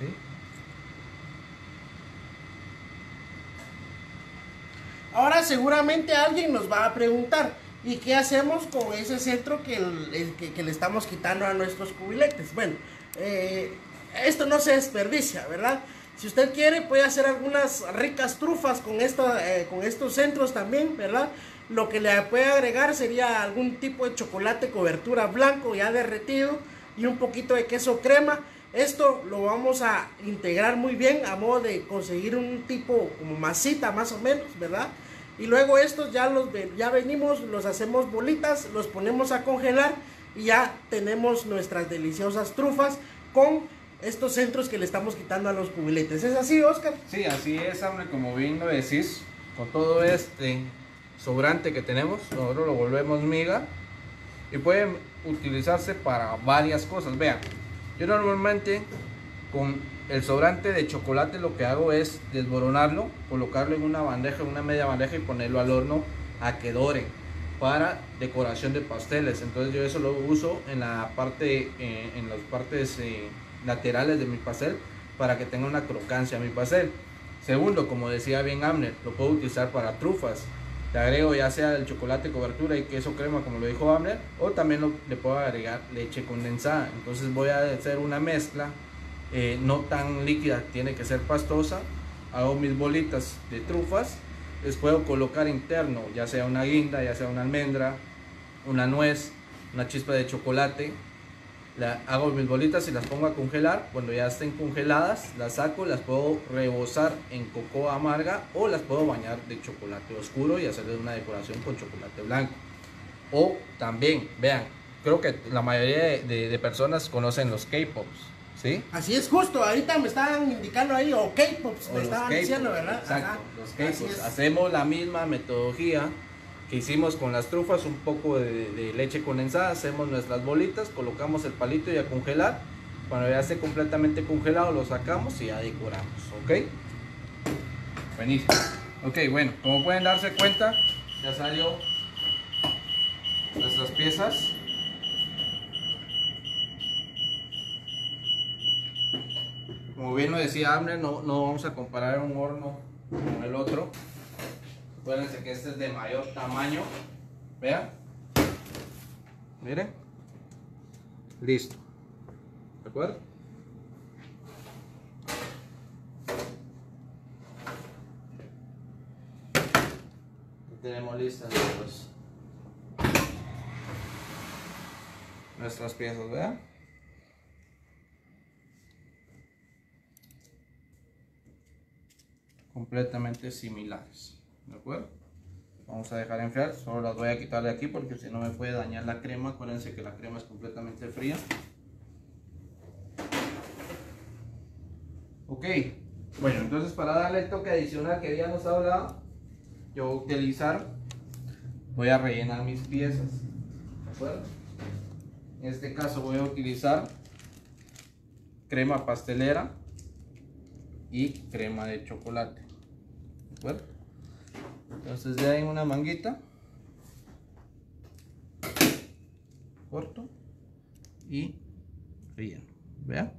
Ahora seguramente alguien nos va a preguntar, ¿y qué hacemos con ese centro que le estamos quitando a nuestros cubiletes? Bueno, esto no se desperdicia, ¿verdad? Si usted quiere puede hacer algunas ricas trufas con estos centros también, ¿verdad? Lo que le puede agregar sería algún tipo de chocolate cobertura blanco ya derretido y un poquito de queso crema. Esto lo vamos a integrar muy bien a modo de conseguir un tipo como masita más o menos, ¿verdad? Y luego estos ya venimos, los hacemos bolitas, los ponemos a congelar y ya tenemos nuestras deliciosas trufas con estos centros que le estamos quitando a los cubiletes. ¿Es así, Oscar? Sí, así es, hombre, como bien lo decís, con todo este sobrante que tenemos, nosotros lo volvemos miga y pueden utilizarse para varias cosas. Vean, yo normalmente con el sobrante de chocolate lo que hago es desboronarlo, colocarlo en una bandeja, en una media bandeja y ponerlo al horno a que dore para decoración de pasteles. Entonces yo eso lo uso en la parte, en las partes laterales de mi pastel para que tenga una crocancia mi pastel. Segundo, como decía bien Abner, lo puedo utilizar para trufas. Le agrego ya sea el chocolate, cobertura y queso crema, como lo dijo Abner, o también le puedo agregar leche condensada. Entonces voy a hacer una mezcla no tan líquida, tiene que ser pastosa. Hago mis bolitas de trufas, les puedo colocar interno ya sea una guinda, ya sea una almendra, una nuez, una chispa de chocolate. Hago mis bolitas y las pongo a congelar. Cuando ya estén congeladas, las saco, las puedo rebozar en cocoa amarga o las puedo bañar de chocolate oscuro y hacerles una decoración con chocolate blanco. O también, vean, creo que la mayoría de personas conocen los K-Pops, ¿sí? Así es, justo, ahorita me estaban indicando ahí, o K-Pops, me estaban diciendo, ¿verdad? Exacto, Ajá. los K-Pops. Hacemos la misma metodología que hicimos con las trufas, un poco de leche condensada, hacemos nuestras bolitas, colocamos el palito y a congelar. Cuando ya esté completamente congelado lo sacamos y ya decoramos, ¿ok? Buenísimo. Ok, bueno, como pueden darse cuenta, ya salió nuestras piezas. Como bien lo decía Abner, no vamos a comparar un horno con el otro. Acuérdense que este es de mayor tamaño. Vean. Miren. Listo. ¿De acuerdo? Aquí tenemos listas nuestras piezas, vean. Completamente similares. ¿De acuerdo? Vamos a dejar enfriar, solo las voy a quitar de aquí porque si no me puede dañar la crema. Acuérdense que la crema es completamente fría. Ok, bueno, entonces para darle el toque adicional que habíamos hablado, yo voy a utilizar, voy a rellenar mis piezas. ¿De acuerdo? En este caso voy a utilizar crema pastelera y crema de chocolate. ¿De acuerdo? Entonces ya en una manguita corto y relleno. Vean.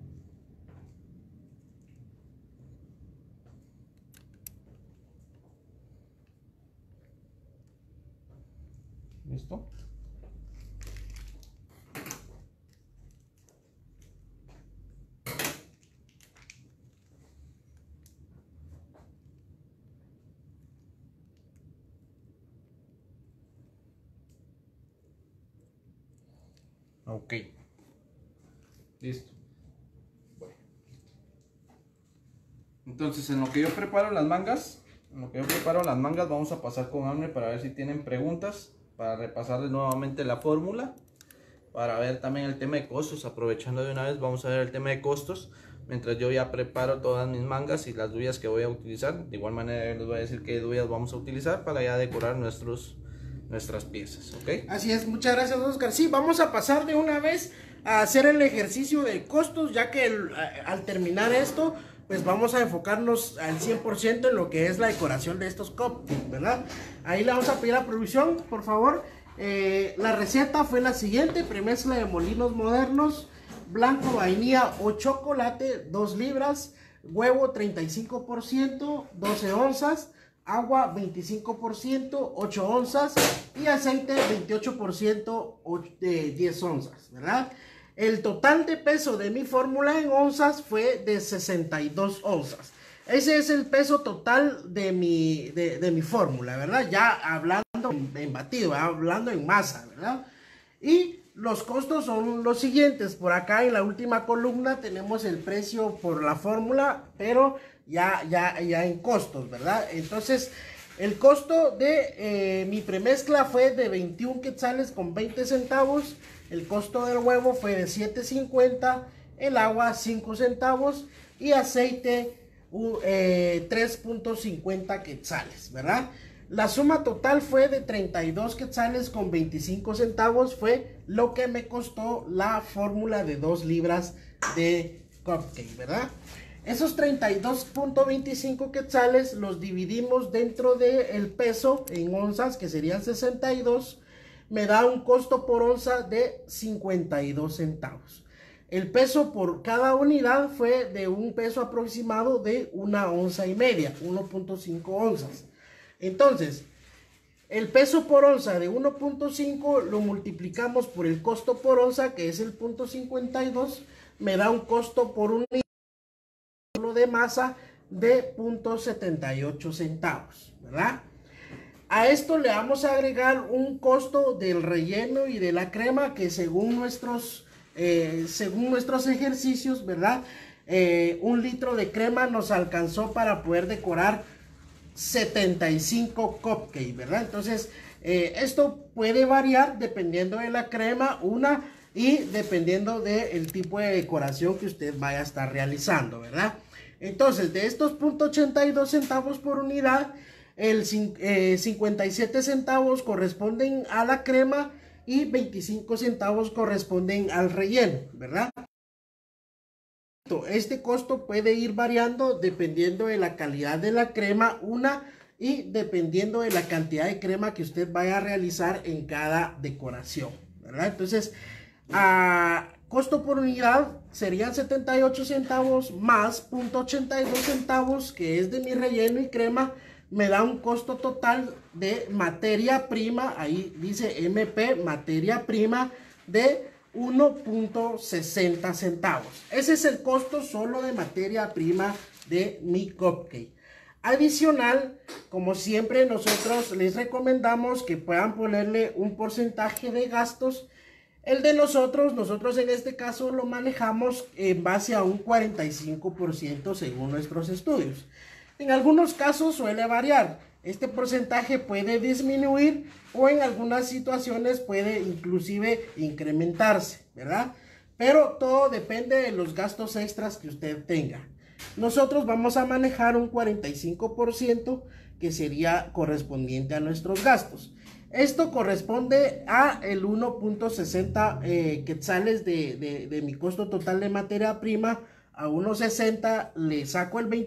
¿Listo? Ok, listo. Bueno. Entonces en lo que yo preparo las mangas, vamos a pasar con Abner para ver si tienen preguntas, para repasarles nuevamente la fórmula, para ver también el tema de costos. Aprovechando de una vez, vamos a ver el tema de costos mientras yo ya preparo todas mis mangas y las duyas que voy a utilizar. De igual manera les voy a decir qué duyas vamos a utilizar para ya decorar nuestras piezas, ¿ok? Así es, muchas gracias, Oscar. Sí, vamos a pasar de una vez a hacer el ejercicio de costos, ya que al terminar esto, pues vamos a enfocarnos al 100% en lo que es la decoración de estos cupcakes, ¿verdad? Ahí le vamos a pedir a producción, por favor. La receta fue la siguiente: premezcla de molinos modernos, blanco, vainilla o chocolate, 2 libras, huevo 35%, 12 onzas, agua 25%, 8 onzas y aceite 28%, 10 onzas, ¿verdad? El total de peso de mi fórmula en onzas fue de 62 onzas. Ese es el peso total de mi fórmula, ¿verdad? Ya hablando en batido, hablando en masa, ¿verdad? Y los costos son los siguientes. Por acá en la última columna tenemos el precio por la fórmula, pero ya en costos, ¿verdad? Entonces, el costo de mi premezcla fue de 21 quetzales con 20 centavos. El costo del huevo fue de 7.50, el agua 5 centavos y aceite 3.50 quetzales, ¿verdad? La suma total fue de 32 quetzales con 25 centavos, fue lo que me costó la fórmula de 2 libras de cupcake, ¿verdad? Esos 32.25 quetzales los dividimos dentro del peso en onzas, que serían 62, me da un costo por onza de 52 centavos. El peso por cada unidad fue de un peso aproximado de 1,5 onzas, 1.5 onzas. Entonces, El peso por onza de 1.5 lo multiplicamos por el costo por onza, que es el 0.52, me da un costo por unidad de masa de 0.78 centavos, ¿verdad? A esto le vamos a agregar un costo del relleno y de la crema que según nuestros ejercicios, ¿verdad? 1 litro de crema nos alcanzó para poder decorar 75 cupcakes, ¿verdad? Entonces, esto puede variar dependiendo de la crema, y dependiendo del tipo de decoración que usted vaya a estar realizando, ¿verdad? Entonces, de estos 0.82 centavos por unidad, el 57 centavos corresponden a la crema y 25 centavos corresponden al relleno, ¿verdad? Este costo puede ir variando dependiendo de la calidad de la crema, y dependiendo de la cantidad de crema que usted vaya a realizar en cada decoración, ¿verdad? Entonces, costo por unidad serían 78 centavos más 0.82 centavos, que es de mi relleno y crema, me da un costo total de materia prima, ahí dice MP, materia prima, de 1.60 centavos. Ese es el costo solo de materia prima de mi cupcake. Adicional, como siempre, nosotros les recomendamos que puedan ponerle un porcentaje de gastos. El de nosotros en este caso lo manejamos en base a un 45% según nuestros estudios. En algunos casos suele variar. Este porcentaje puede disminuir o en algunas situaciones puede inclusive incrementarse, ¿verdad? Pero todo depende de los gastos extras que usted tenga. Nosotros vamos a manejar un 45% que sería correspondiente a nuestros gastos. Esto corresponde a el 1.60 quetzales de mi costo total de materia prima. A 1.60 le saco el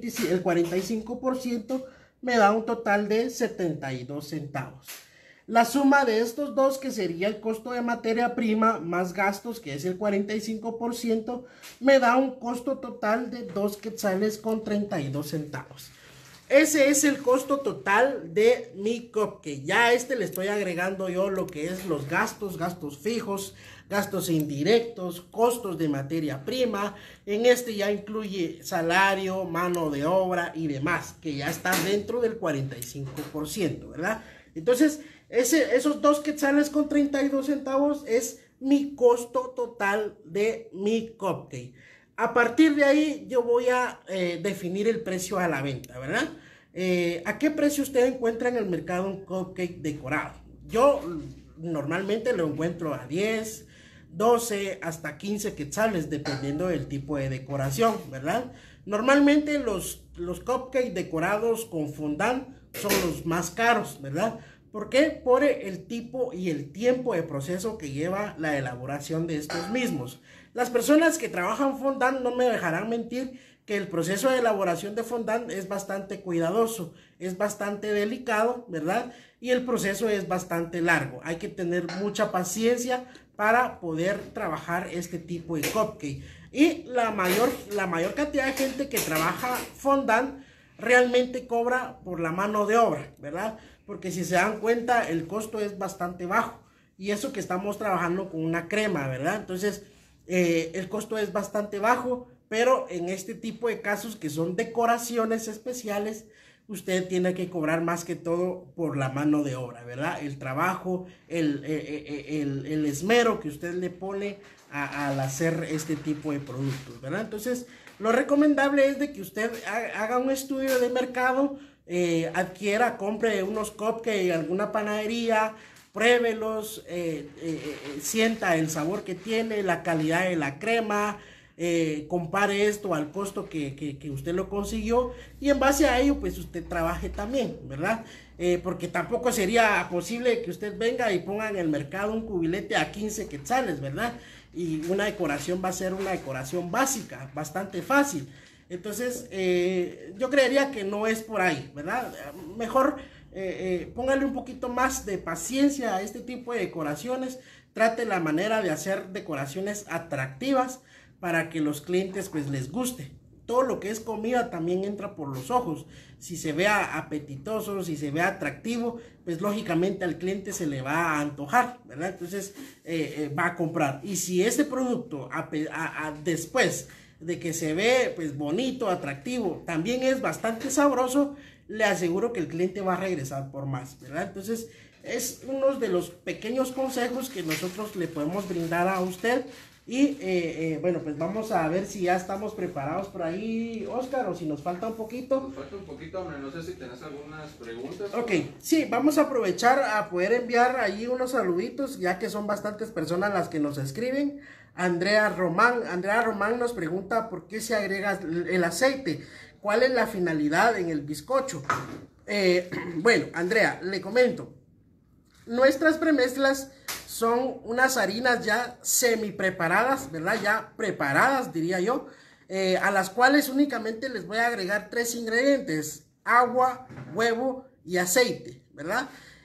45%, me da un total de 72 centavos. La suma de estos dos, que sería el costo de materia prima más gastos, que es el 45%, me da un costo total de 2 quetzales con 32 centavos. Ese es el costo total de mi cupcake. Ya a este le estoy agregando yo lo que es los gastos fijos, gastos indirectos, costos de materia prima. En este ya incluye salario, mano de obra y demás, que ya está dentro del 45%, ¿verdad? Entonces, esos 2 quetzales con 32 centavos es mi costo total de mi cupcake. A partir de ahí yo voy a definir el precio a la venta, ¿verdad? ¿A qué precio usted encuentra en el mercado un cupcake decorado? Yo normalmente lo encuentro a 10, 12, hasta 15 quetzales, dependiendo del tipo de decoración, ¿verdad? Normalmente los cupcakes decorados con fondant son los más caros, ¿verdad? ¿Por qué? Por el tipo y el tiempo de proceso que lleva la elaboración de estos mismos. Las personas que trabajan fondant no me dejarán mentir que el proceso de elaboración de fondant es bastante cuidadoso, es bastante delicado, ¿verdad? Y el proceso es bastante largo. Hay que tener mucha paciencia para poder trabajar este tipo de cupcake. Y la mayor cantidad de gente que trabaja fondant realmente cobra por la mano de obra, ¿verdad? Porque si se dan cuenta, el costo es bastante bajo. Y eso que estamos trabajando con una crema, ¿verdad? Entonces, el costo es bastante bajo, pero en este tipo de casos que son decoraciones especiales, usted tiene que cobrar más que todo por la mano de obra, ¿verdad? El trabajo, el esmero que usted le pone al hacer este tipo de productos, ¿verdad? Entonces, lo recomendable es de que usted haga un estudio de mercado, compre unos cupcakes en alguna panadería, pruébelos, sienta el sabor que tiene, la calidad de la crema, compare esto al costo que usted lo consiguió, y en base a ello pues usted trabaje también, ¿verdad? Porque tampoco sería posible que usted venga y ponga en el mercado un cubilete a 15 quetzales, ¿verdad? Y una decoración va a ser una decoración básica, bastante fácil. Entonces, yo creería que no es por ahí, ¿verdad? Mejor póngale un poquito más de paciencia a este tipo de decoraciones. Trate la manera de hacer decoraciones atractivas para que los clientes pues les guste. todo lo que es comida también entra por los ojos. Si se vea apetitoso, si se vea atractivo, pues lógicamente al cliente se le va a antojar, ¿verdad? Entonces va a comprar. Y si ese producto después de que se ve pues bonito, atractivo, también es bastante sabroso, le aseguro que el cliente va a regresar por más, ¿verdad? Entonces es uno de los pequeños consejos que nosotros le podemos brindar a usted. Y bueno, pues vamos a ver si ya estamos preparados por ahí, Oscar, o si nos falta un poquito. Nos falta un poquito, hombre, no sé si tenés algunas preguntas. Ok, sí, vamos a aprovechar a poder enviar ahí unos saluditos, ya que son bastantes personas las que nos escriben. Andrea Román nos pregunta por qué se agrega el aceite, cuál es la finalidad en el bizcocho. Bueno, Andrea, le comento, nuestras premezclas son unas harinas ya semi preparadas, ¿verdad? Ya preparadas, diría yo, a las cuales únicamente les voy a agregar 3 ingredientes: agua, huevo y aceite, ¿verdad?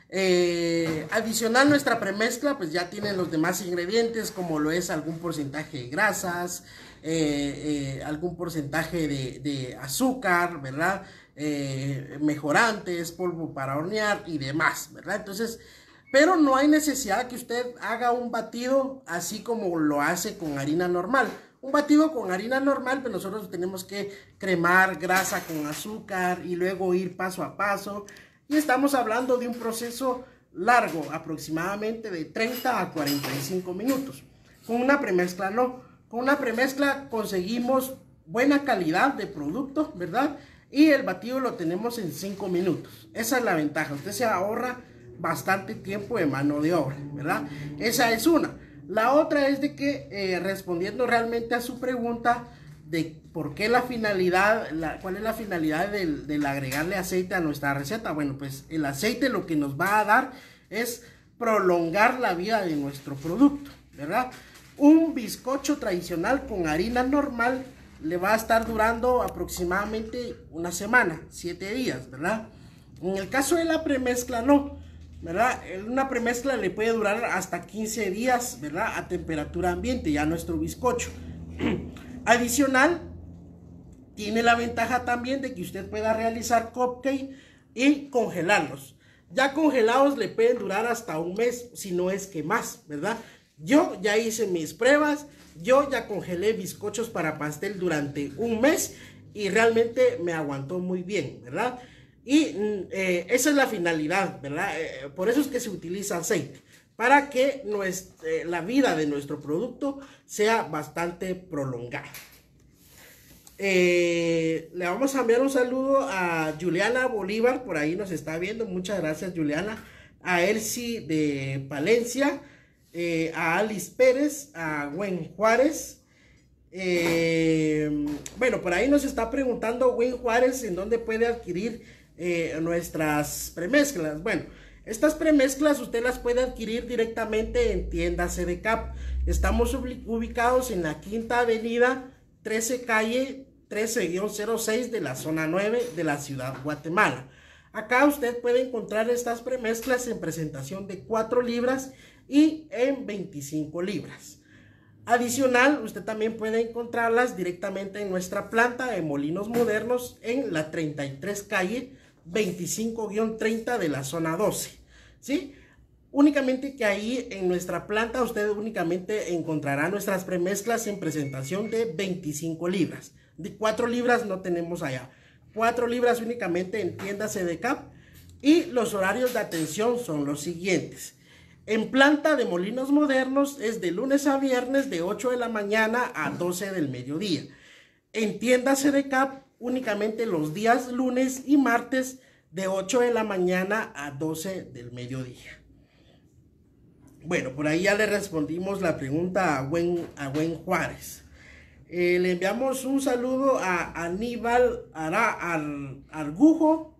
Adicional, nuestra premezcla pues ya tiene los demás ingredientes, como lo es algún porcentaje de grasas, algún porcentaje de azúcar, ¿verdad? Mejorantes, polvo para hornear y demás, ¿verdad? Entonces, pero no hay necesidad que usted haga un batido así como lo hace con harina normal. Un batido con harina normal, pues nosotros tenemos que cremar grasa con azúcar y luego ir paso a paso. Y estamos hablando de un proceso largo, aproximadamente de 30 a 45 minutos. Con una premezcla no. Con una premezcla conseguimos buena calidad de producto, ¿verdad? Y el batido lo tenemos en 5 minutos. Esa es la ventaja. Usted se ahorra bastante tiempo de mano de obra, ¿verdad? Esa es una. La otra es de que, respondiendo realmente a su pregunta de por qué la finalidad, cuál es la finalidad del agregarle aceite a nuestra receta. Bueno, pues el aceite lo que nos va a dar es prolongar la vida de nuestro producto, ¿verdad? Un bizcocho tradicional con harina normal le va a estar durando aproximadamente una semana, 7 días, ¿verdad? En el caso de la premezcla no, ¿verdad? Una premezcla le puede durar hasta 15 días, ¿verdad? A temperatura ambiente, ya nuestro bizcocho. Adicional, tiene la ventaja también de que usted pueda realizar cupcake y congelarlos. Ya congelados le pueden durar hasta un mes, si no es que más, ¿verdad? Yo ya hice mis pruebas, yo ya congelé bizcochos para pastel durante un mes y realmente me aguantó muy bien, ¿verdad? Y esa es la finalidad, ¿verdad? Por eso es que se utiliza aceite, para que la vida de nuestro producto sea bastante prolongada. Le vamos a enviar un saludo a Juliana Bolívar, por ahí nos está viendo, muchas gracias Juliana, a Elsie de Palencia, a Alice Pérez, a Gwen Juárez. Bueno, por ahí nos está preguntando Gwen Juárez en dónde puede adquirir nuestras premezclas. Bueno, estas premezclas usted las puede adquirir directamente en tienda CDCAP. Estamos ubicados en la Quinta Avenida 13 calle 13-06 de la zona 9 de la ciudad Guatemala. Acá usted puede encontrar estas premezclas en presentación de 4 libras y en 25 libras. Adicional, usted también puede encontrarlas directamente en nuestra planta de Molinos Modernos en la 33 calle 25-30 de la zona 12, ¿sí? Únicamente que ahí en nuestra planta usted únicamente encontrará nuestras premezclas en presentación de 25 libras. De 4 libras no tenemos allá. 4 libras únicamente en tiendas CDCAP. Y los horarios de atención son los siguientes. En planta de Molinos Modernos es de lunes a viernes de 8 de la mañana a 12 del mediodía. En tiendas CDCAP únicamente los días lunes y martes de 8 de la mañana a 12 del mediodía. Bueno, por ahí ya le respondimos la pregunta a Gwen Juárez. Le enviamos un saludo a Aníbal Argujo,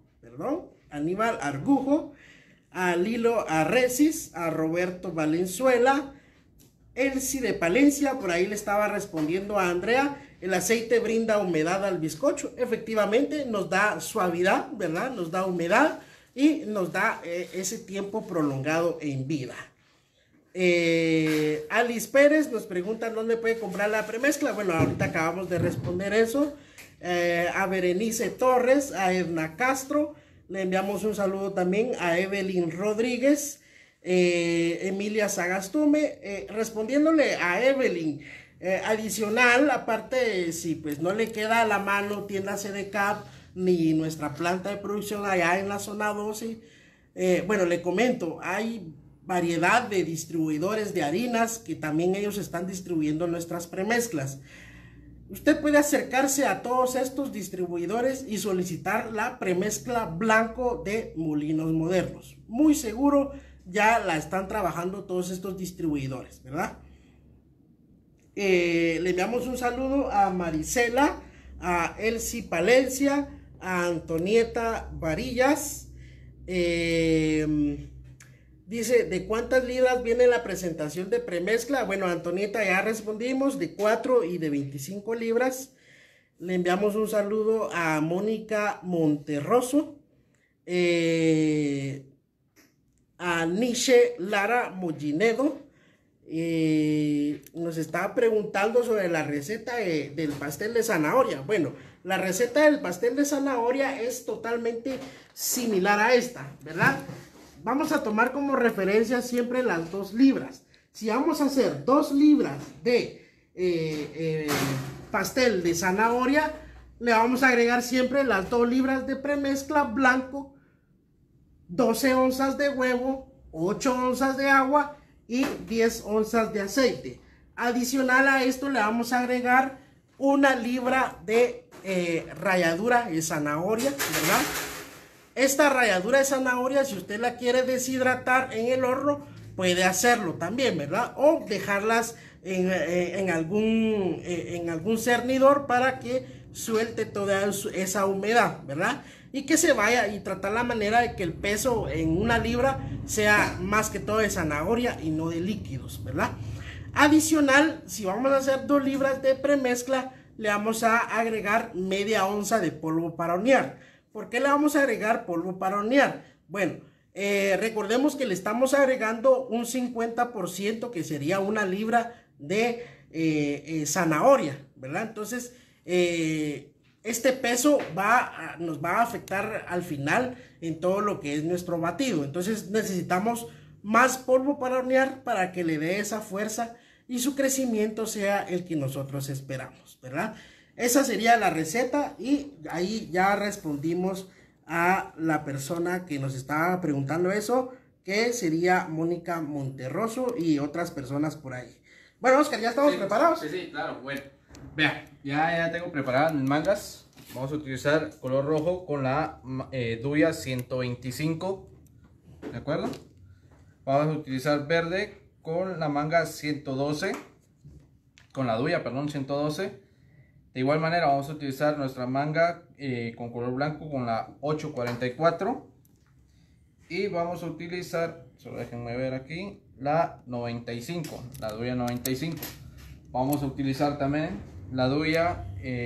a Lilo Arrecis, a Roberto Valenzuela, Elsie de Palencia, por ahí le estaba respondiendo a Andrea. El aceite brinda humedad al bizcocho, efectivamente nos da suavidad, ¿verdad? Nos da humedad y nos da ese tiempo prolongado en vida. Alice Pérez nos pregunta dónde puede comprar la premezcla. Bueno, ahorita acabamos de responder eso. a Berenice Torres, a Edna Castro, le enviamos un saludo también a Evelyn Rodríguez, Emilia Sagastume, respondiéndole a Evelyn, adicional, aparte, si pues no le queda a la mano tienda CDCAP ni nuestra planta de producción allá en la zona 12, bueno, le comento, hay variedad de distribuidores de harinas que también ellos están distribuyendo nuestras premezclas. Usted puede acercarse a todos estos distribuidores y solicitar la premezcla blanco de Molinos Modernos. Muy seguro ya la están trabajando todos estos distribuidores, ¿verdad? Le enviamos un saludo a Marisela, a Elsie Palencia, a Antonieta Varillas. Dice, ¿de cuántas libras viene la presentación de premezcla? Bueno, Antonieta, ya respondimos, de 4 y de 25 libras. Le enviamos un saludo a Mónica Monterroso, a Niche Lara Mollinedo. Nos estaba preguntando sobre la receta del pastel de zanahoria. Bueno, la receta del pastel de zanahoria es totalmente similar a esta, ¿verdad? Vamos a tomar como referencia siempre las 2 libras. Si vamos a hacer 2 libras de pastel de zanahoria, le vamos a agregar siempre las 2 libras de premezcla blanco, 12 onzas de huevo, 8 onzas de agua y 10 onzas de aceite. Adicional a esto le vamos a agregar 1 libra de ralladura de zanahoria, ¿verdad? Esta ralladura de zanahoria, si usted la quiere deshidratar en el horno, puede hacerlo también, ¿verdad? O dejarlas en algún cernidor para que suelte toda esa humedad, ¿verdad? Y que se vaya, y tratar la manera de que el peso en 1 libra sea más que todo de zanahoria y no de líquidos, ¿verdad? Adicional, si vamos a hacer 2 libras de premezcla, le vamos a agregar media onza de polvo para hornear. ¿Por qué le vamos a agregar polvo para hornear? Bueno, recordemos que le estamos agregando un 50%, que sería 1 libra de zanahoria, ¿verdad? Entonces, este peso nos va a afectar al final en todo lo que es nuestro batido. Entonces necesitamos más polvo para hornear para que le dé esa fuerza y su crecimiento sea el que nosotros esperamos, ¿verdad? Esa sería la receta y ahí ya respondimos a la persona que nos estaba preguntando eso, que sería Mónica Monterroso y otras personas por ahí. Bueno, Oscar, ¿ya estamos preparados? Sí, claro, bueno. Vean, ya tengo preparadas mis mangas. Vamos a utilizar color rojo con la Duya 125, ¿de acuerdo? Vamos a utilizar verde con la manga 112, con la Duya, perdón, 112. De igual manera vamos a utilizar nuestra manga con color blanco con la 844. Y vamos a utilizar, solo déjenme ver aquí, la 95, la Duya 95. Vamos a utilizar también la Duya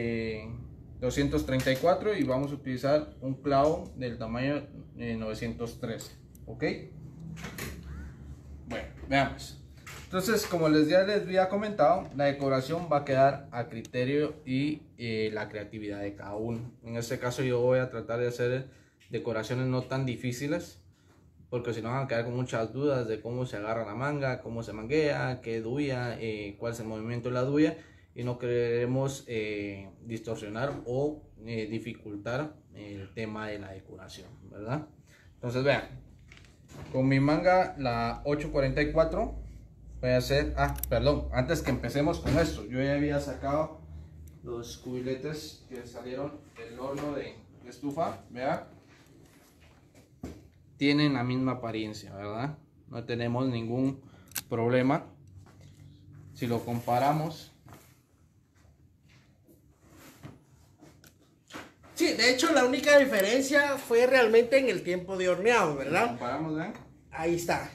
234 y vamos a utilizar un clavo del tamaño 913, ¿ok? Bueno, veamos. Entonces, como ya les había comentado, la decoración va a quedar a criterio y la creatividad de cada uno. En este caso yo voy a tratar de hacer decoraciones no tan difíciles, porque si no van a quedar con muchas dudas de cómo se agarra la manga, cómo se manguea, qué duya, cuál es el movimiento de la duya, y no queremos distorsionar o dificultar el tema de la decoración, ¿verdad? Entonces vean, con mi manga la 844 voy a hacer, perdón, antes que empecemos con esto, yo ya había sacado los cubiletes que salieron del horno de estufa, vean, tienen la misma apariencia, ¿verdad? No tenemos ningún problema. Si lo comparamos, sí, de hecho la única diferencia fue realmente en el tiempo de horneado, ¿verdad? Si lo comparamos, ¿ven? Ahí está.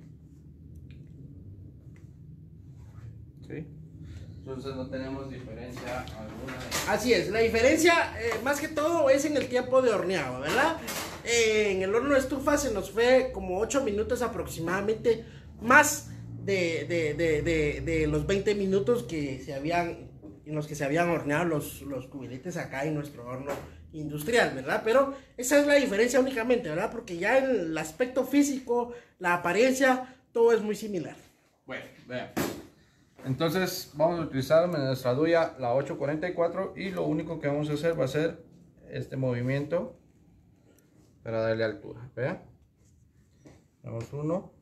Sí. Entonces no tenemos diferencia alguna. Así es, la diferencia más que todo es en el tiempo de horneado, ¿verdad? En el horno de estufa se nos fue como 8 minutos aproximadamente, más de los 20 minutos que se habían en los que se habían horneado los cubiletes acá en nuestro horno industrial, ¿verdad? Pero esa es la diferencia únicamente, ¿verdad? Porque ya en el aspecto físico, la apariencia, todo es muy similar. Bueno, vean. Entonces vamos a utilizar nuestra duya, la 844, y lo único que vamos a hacer va a ser este movimiento para darle altura. Vean. Damos 1,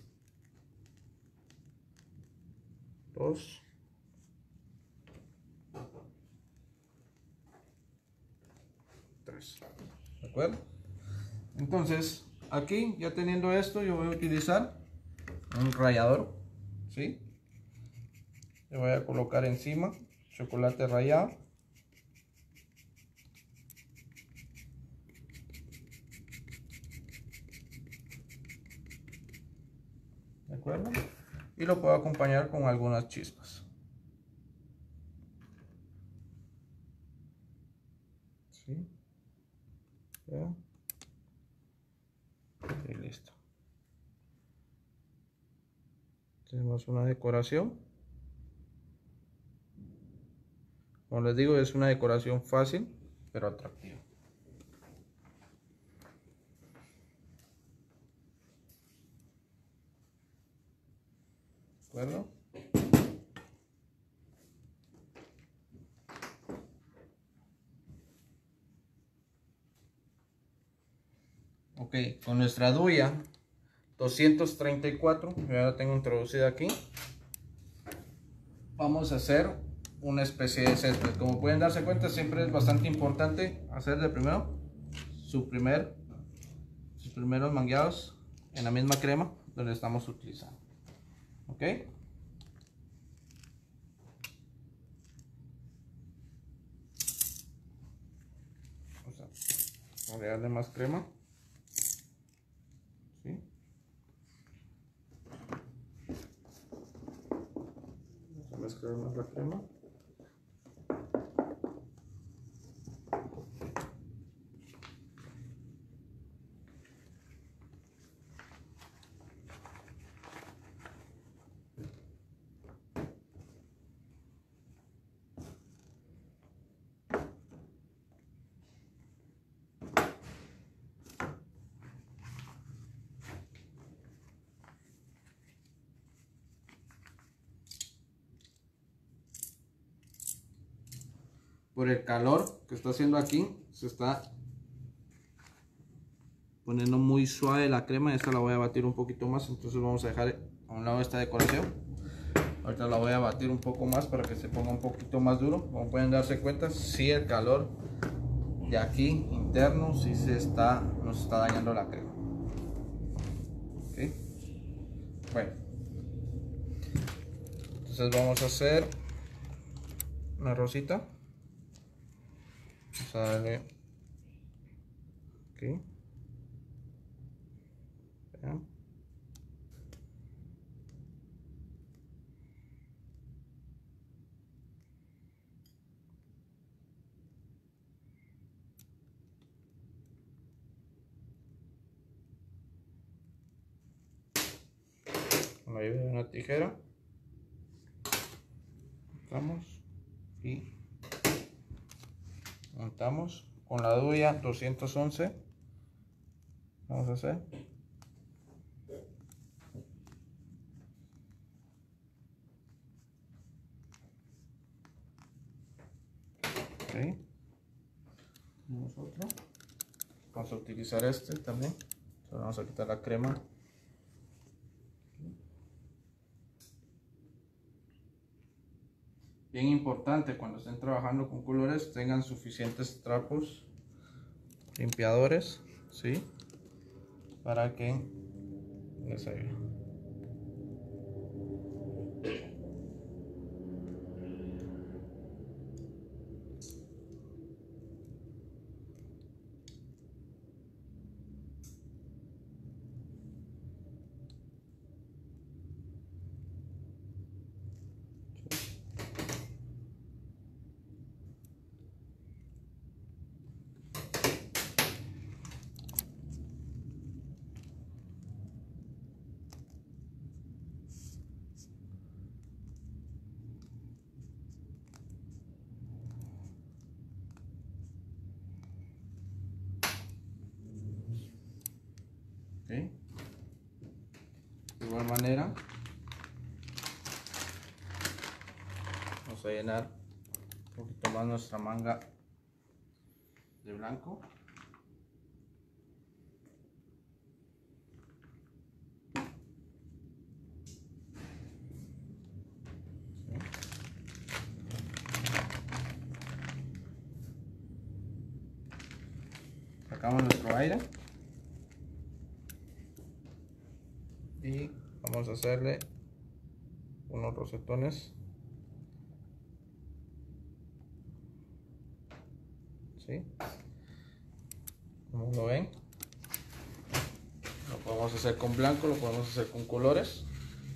2, 3. ¿De acuerdo? Entonces, aquí ya teniendo esto, yo voy a utilizar un rallador, ¿sí? Le voy a colocar encima chocolate rallado. ¿De acuerdo? Y lo puedo acompañar con algunas chispas. ¿Sí? ¿Ya? Y listo. Tenemos una decoración. Como les digo, es una decoración fácil, pero atractiva. ¿De acuerdo? Ok, con nuestra duya 234, ya la tengo introducida aquí. Vamos a hacer una especie de césped. Como pueden darse cuenta, siempre es bastante importante hacer de primero sus primeros mangueados en la misma crema donde estamos utilizando. Ok. Vamos a agregarle más crema. ¿Sí? Vamos a mezclar más la crema. Por el calor que está haciendo aquí, se está poniendo muy suave la crema. Esta la voy a batir un poquito más, entonces vamos a dejar a un lado esta decoración. Ahorita la voy a batir un poco más para que se ponga un poquito más duro. Como pueden darse cuenta, si el calor de aquí interno sí nos está dañando la crema. ¿Okay? Bueno, entonces vamos a hacer una rosita. Vamos a darle aquí. Vean. Con la ayuda de una tijera cortamos y montamos con la duya 211. Vamos a hacer okay. Nosotros vamos a utilizar este también. Entonces vamos a quitar la crema. Bien importante cuando estén trabajando con colores, tengan suficientes trapos limpiadores, ¿sí? Para que les ayude. ¿Okay? De igual manera vamos a llenar un poquito más nuestra manga de blanco. Sacamos nuestro aire y vamos a hacerle unos rosetones, ¿sí? Como lo ven, lo podemos hacer con blanco, lo podemos hacer con colores.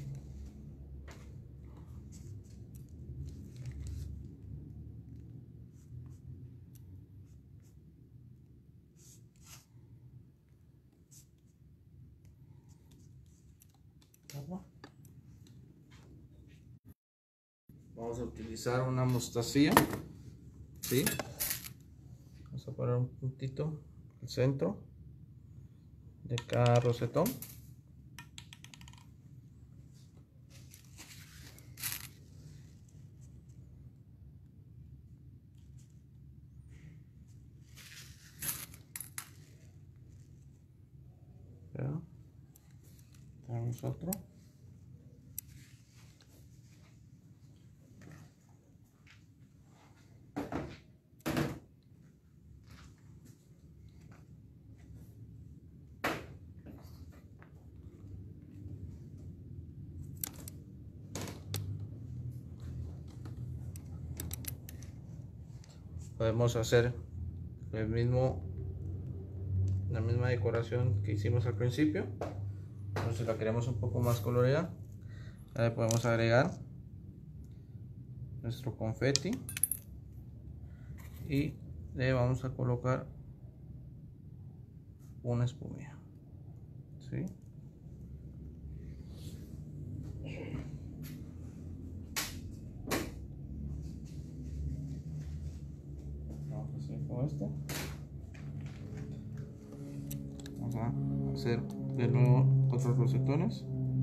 Vamos a utilizar una mostacilla, ¿sí? Vamos a poner un puntito al centro de cada rosetón. ¿Ya? Tenemos otro. Podemos hacer la misma decoración que hicimos al principio. Entonces la queremos un poco más colorida. Le podemos agregar nuestro confeti y le vamos a colocar una espumilla, ¿sí? Vamos a hacer con esto. Vamos a hacer de nuevo otros rosetones.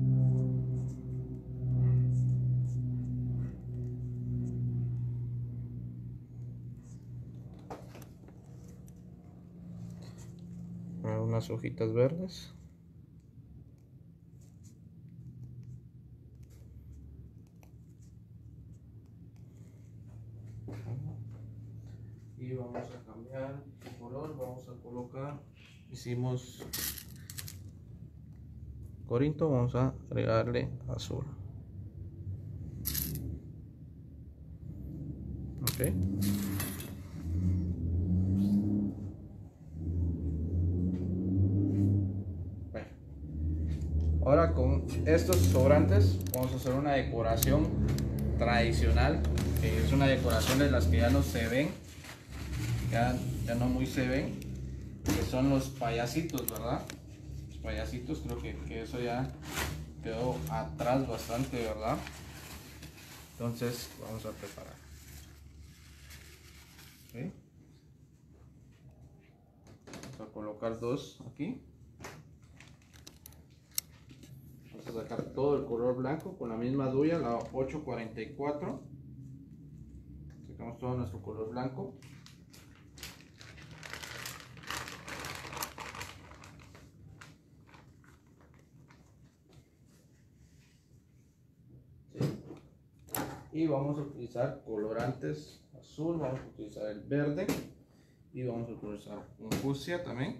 Unas hojitas verdes. Y vamos a cambiar de color, vamos a colocar, hicimos corinto, vamos a agregarle azul. Ok. Bueno, ahora con estos sobrantes vamos a hacer una decoración tradicional, que es una decoración de las que ya no se ven, ya no muy se ven, que son los payasitos, ¿verdad? Los payasitos, creo que eso ya quedó atrás bastante, ¿verdad? Entonces vamos a preparar. ¿Okay? Vamos a colocar dos aquí. Vamos a sacar todo el color blanco con la misma duya, la 844. Sacamos todo nuestro color blanco. Y vamos a utilizar colorantes azul, vamos a utilizar el verde y vamos a utilizar un fucsia también.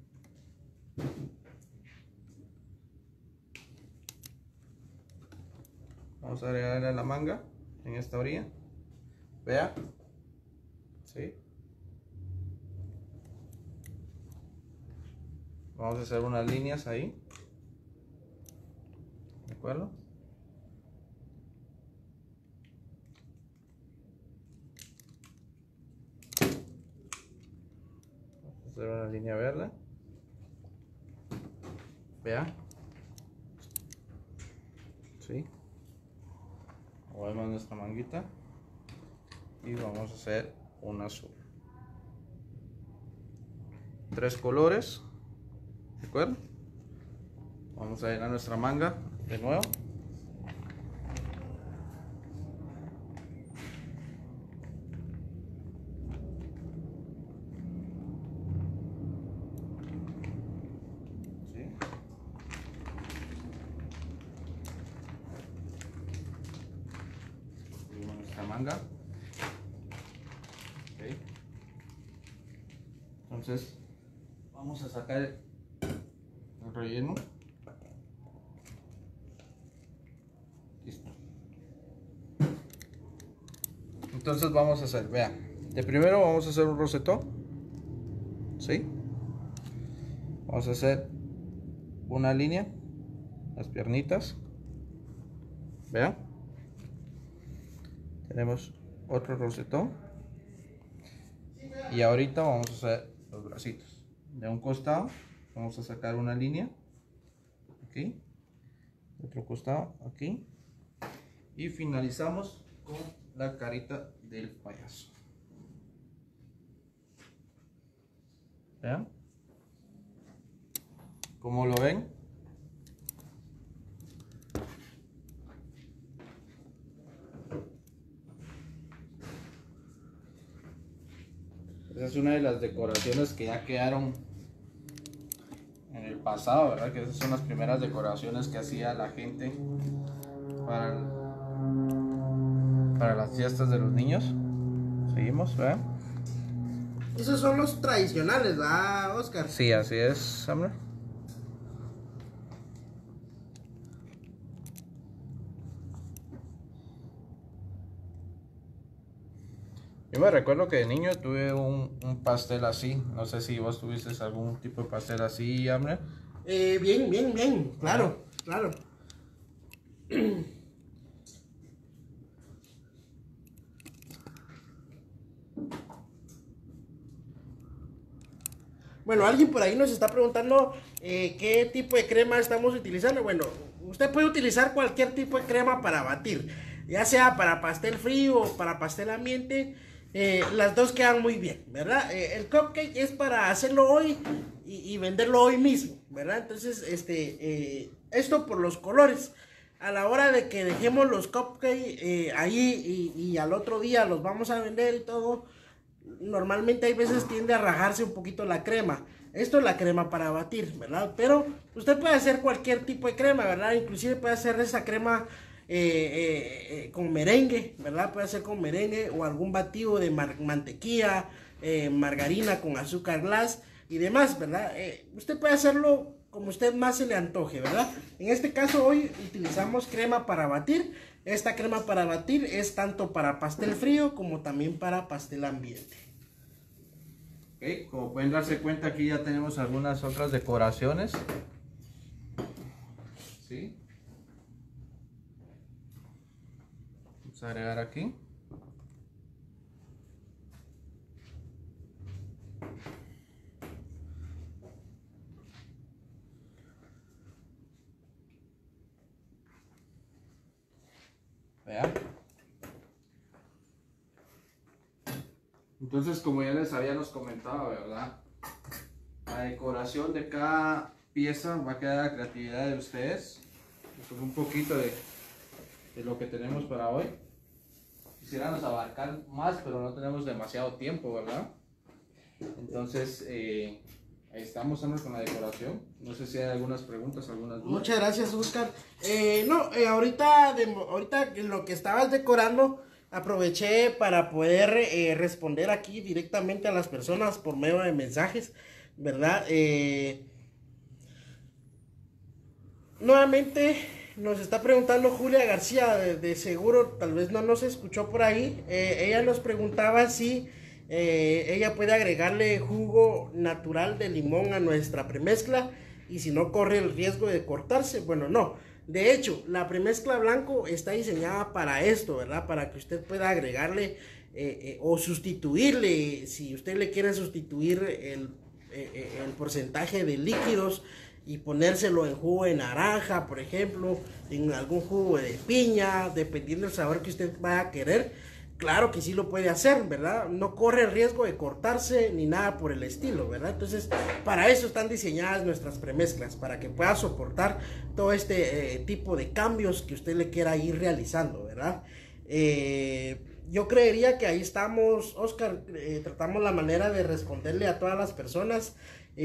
Vamos a agregarle a la manga en esta orilla. Vea, ¿sí? Vamos a hacer unas líneas ahí, ¿de acuerdo? Hacer una línea verde. Vea, ¿sí? Movemos nuestra manguita y vamos a hacer un azul. 3 colores, ¿de acuerdo? Vamos a llenar nuestra manga de nuevo. ¿Sí? Subimos nuestra manga. Okay. Entonces vamos a sacar el relleno. Listo. Entonces vamos a hacer, vean, de primero vamos a hacer un rosetón, ¿sí? Vamos a hacer una línea, las piernitas, vean, tenemos otro rosetón, y ahorita vamos a hacer los bracitos. De un costado vamos a sacar una línea, aquí, de otro costado, aquí, y finalizamos con la carita del payaso. ¿Vean? ¿Cómo lo ven? Esa es una de las decoraciones que ya quedaron en el pasado, ¿verdad? Que esas son las primeras decoraciones que hacía la gente para las fiestas de los niños. Seguimos, ¿verdad? Esos son los tradicionales, ¿verdad, Oscar? Sí, así es, Samler. Yo me recuerdo que de niño tuve un pastel así. No sé si vos tuviste algún tipo de pastel así, Amner. Bien, claro, claro. Bueno, alguien por ahí nos está preguntando qué tipo de crema estamos utilizando. Bueno, usted puede utilizar cualquier tipo de crema para batir, ya sea para pastel frío o para pastel ambiente. Las dos quedan muy bien, ¿verdad? El cupcake es para hacerlo hoy y venderlo hoy mismo, ¿verdad? Entonces, esto por los colores. A la hora de que dejemos los cupcakes ahí y al otro día los vamos a vender y todo, normalmente hay veces tiende a rajarse un poquito la crema. Esto es la crema para batir, ¿verdad? Pero usted puede hacer cualquier tipo de crema, ¿verdad? Inclusive puede hacer esa crema con merengue, ¿verdad? Puede hacer con merengue o algún batido de mantequilla, margarina con azúcar glass y demás, ¿verdad? Usted puede hacerlo como usted más se le antoje, ¿verdad? En este caso hoy utilizamos crema para batir. Esta crema para batir es tanto para pastel frío como también para pastel ambiente. Okay, como pueden darse cuenta, aquí ya tenemos algunas otras decoraciones. ¿Sí? Vamos a agregar aquí. Vean. Entonces, como ya les habíamos comentado, ¿verdad? La decoración de cada pieza va a quedar a la creatividad de ustedes. Esto es un poquito de lo que tenemos para hoy. Quisiéramos abarcar más, pero no tenemos demasiado tiempo, ¿verdad? Entonces, ahí estamos con la decoración. No sé si hay algunas preguntas, algunas dudas. Muchas gracias, Oscar. Ahorita en lo que estabas decorando, aproveché para poder responder aquí directamente a las personas por medio de mensajes, ¿verdad? Nuevamente nos está preguntando Julia García, de seguro tal vez no nos escuchó por ahí. Ella nos preguntaba si ella puede agregarle jugo natural de limón a nuestra premezcla y si no corre el riesgo de cortarse. Bueno, no. De hecho, la premezcla blanco está diseñada para esto, ¿verdad? Para que usted pueda agregarle o sustituirle, si usted le quiere sustituir el porcentaje de líquidos y ponérselo en jugo de naranja, por ejemplo, en algún jugo de piña, dependiendo del sabor que usted vaya a querer. Claro que sí lo puede hacer, ¿verdad? No corre el riesgo de cortarse ni nada por el estilo, ¿verdad? Entonces, para eso están diseñadas nuestras premezclas, para que pueda soportar todo este tipo de cambios que usted le quiera ir realizando, ¿verdad? Yo creería que ahí estamos, Oscar, tratamos la manera de responderle a todas las personas.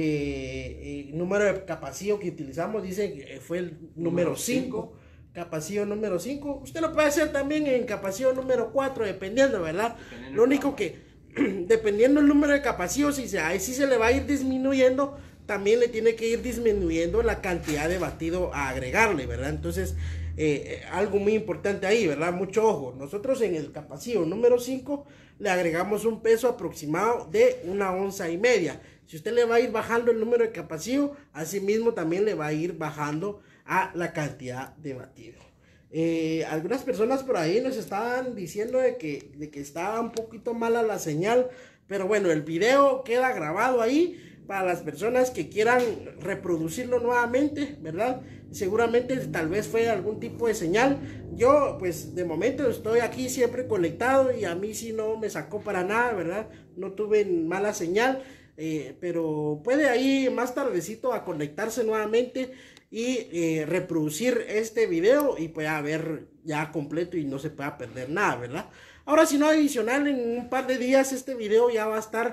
Número de capacillo que utilizamos, dice que fue el número 5. Capacillo número 5, usted lo puede hacer también en capacillo número 4, dependiendo, ¿verdad? Lo único que, dependiendo el número de capacillos, ahí sí se le va a ir disminuyendo, también le tiene que ir disminuyendo la cantidad de batido a agregarle, ¿verdad? Entonces, algo muy importante ahí, ¿verdad? Mucho ojo, nosotros en el capacillo número 5 le agregamos un peso aproximado de 1,5 onzas. Si usted le va a ir bajando el número de capacillo, así mismo también le va a ir bajando a la cantidad de batido. Algunas personas por ahí nos estaban diciendo de que estaba un poquito mala la señal, pero bueno, el video queda grabado ahí para las personas que quieran reproducirlo nuevamente, ¿verdad? Seguramente tal vez fue algún tipo de señal. Yo pues de momento estoy aquí siempre conectado y a mí sí no me sacó para nada, ¿verdad? No tuve mala señal, pero puede ahí más tardecito a conectarse nuevamente y reproducir este video y pueda ver ya completo y no se pueda perder nada, ¿verdad? Ahora, si no, adicional, en un par de días este video ya va a estar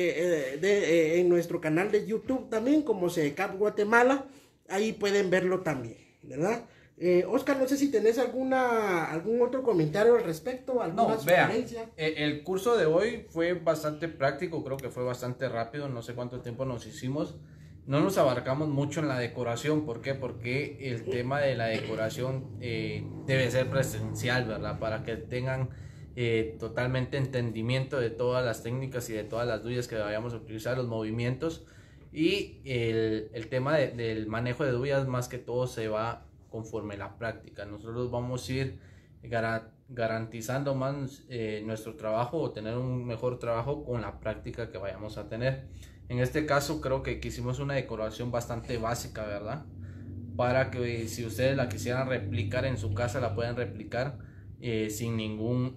en nuestro canal de YouTube también, como SEDECAP Guatemala. Ahí pueden verlo también, ¿verdad? Oscar, no sé si tenés algún otro comentario al respecto, alguna sugerencia. El curso de hoy fue bastante práctico, creo que fue bastante rápido, no sé cuánto tiempo nos hicimos. No nos abarcamos mucho en la decoración. ¿Por qué? Porque el tema de la decoración debe ser presencial, ¿verdad? Para que tengan totalmente entendimiento de todas las técnicas y de todas las duyas que vayamos a utilizar, los movimientos. Y el tema del manejo de duyas, más que todo, se va conforme la práctica. Nosotros vamos a ir garantizando más nuestro trabajo o tener un mejor trabajo con la práctica que vayamos a tener. En este caso creo que hicimos una decoración bastante básica, ¿verdad? Para que si ustedes la quisieran replicar en su casa, la puedan replicar sin ningún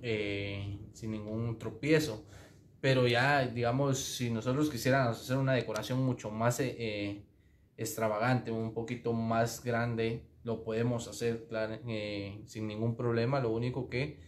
tropiezo. Pero ya, digamos, si nosotros quisiéramos hacer una decoración mucho más extravagante, un poquito más grande, lo podemos hacer, claro, sin ningún problema. Lo único que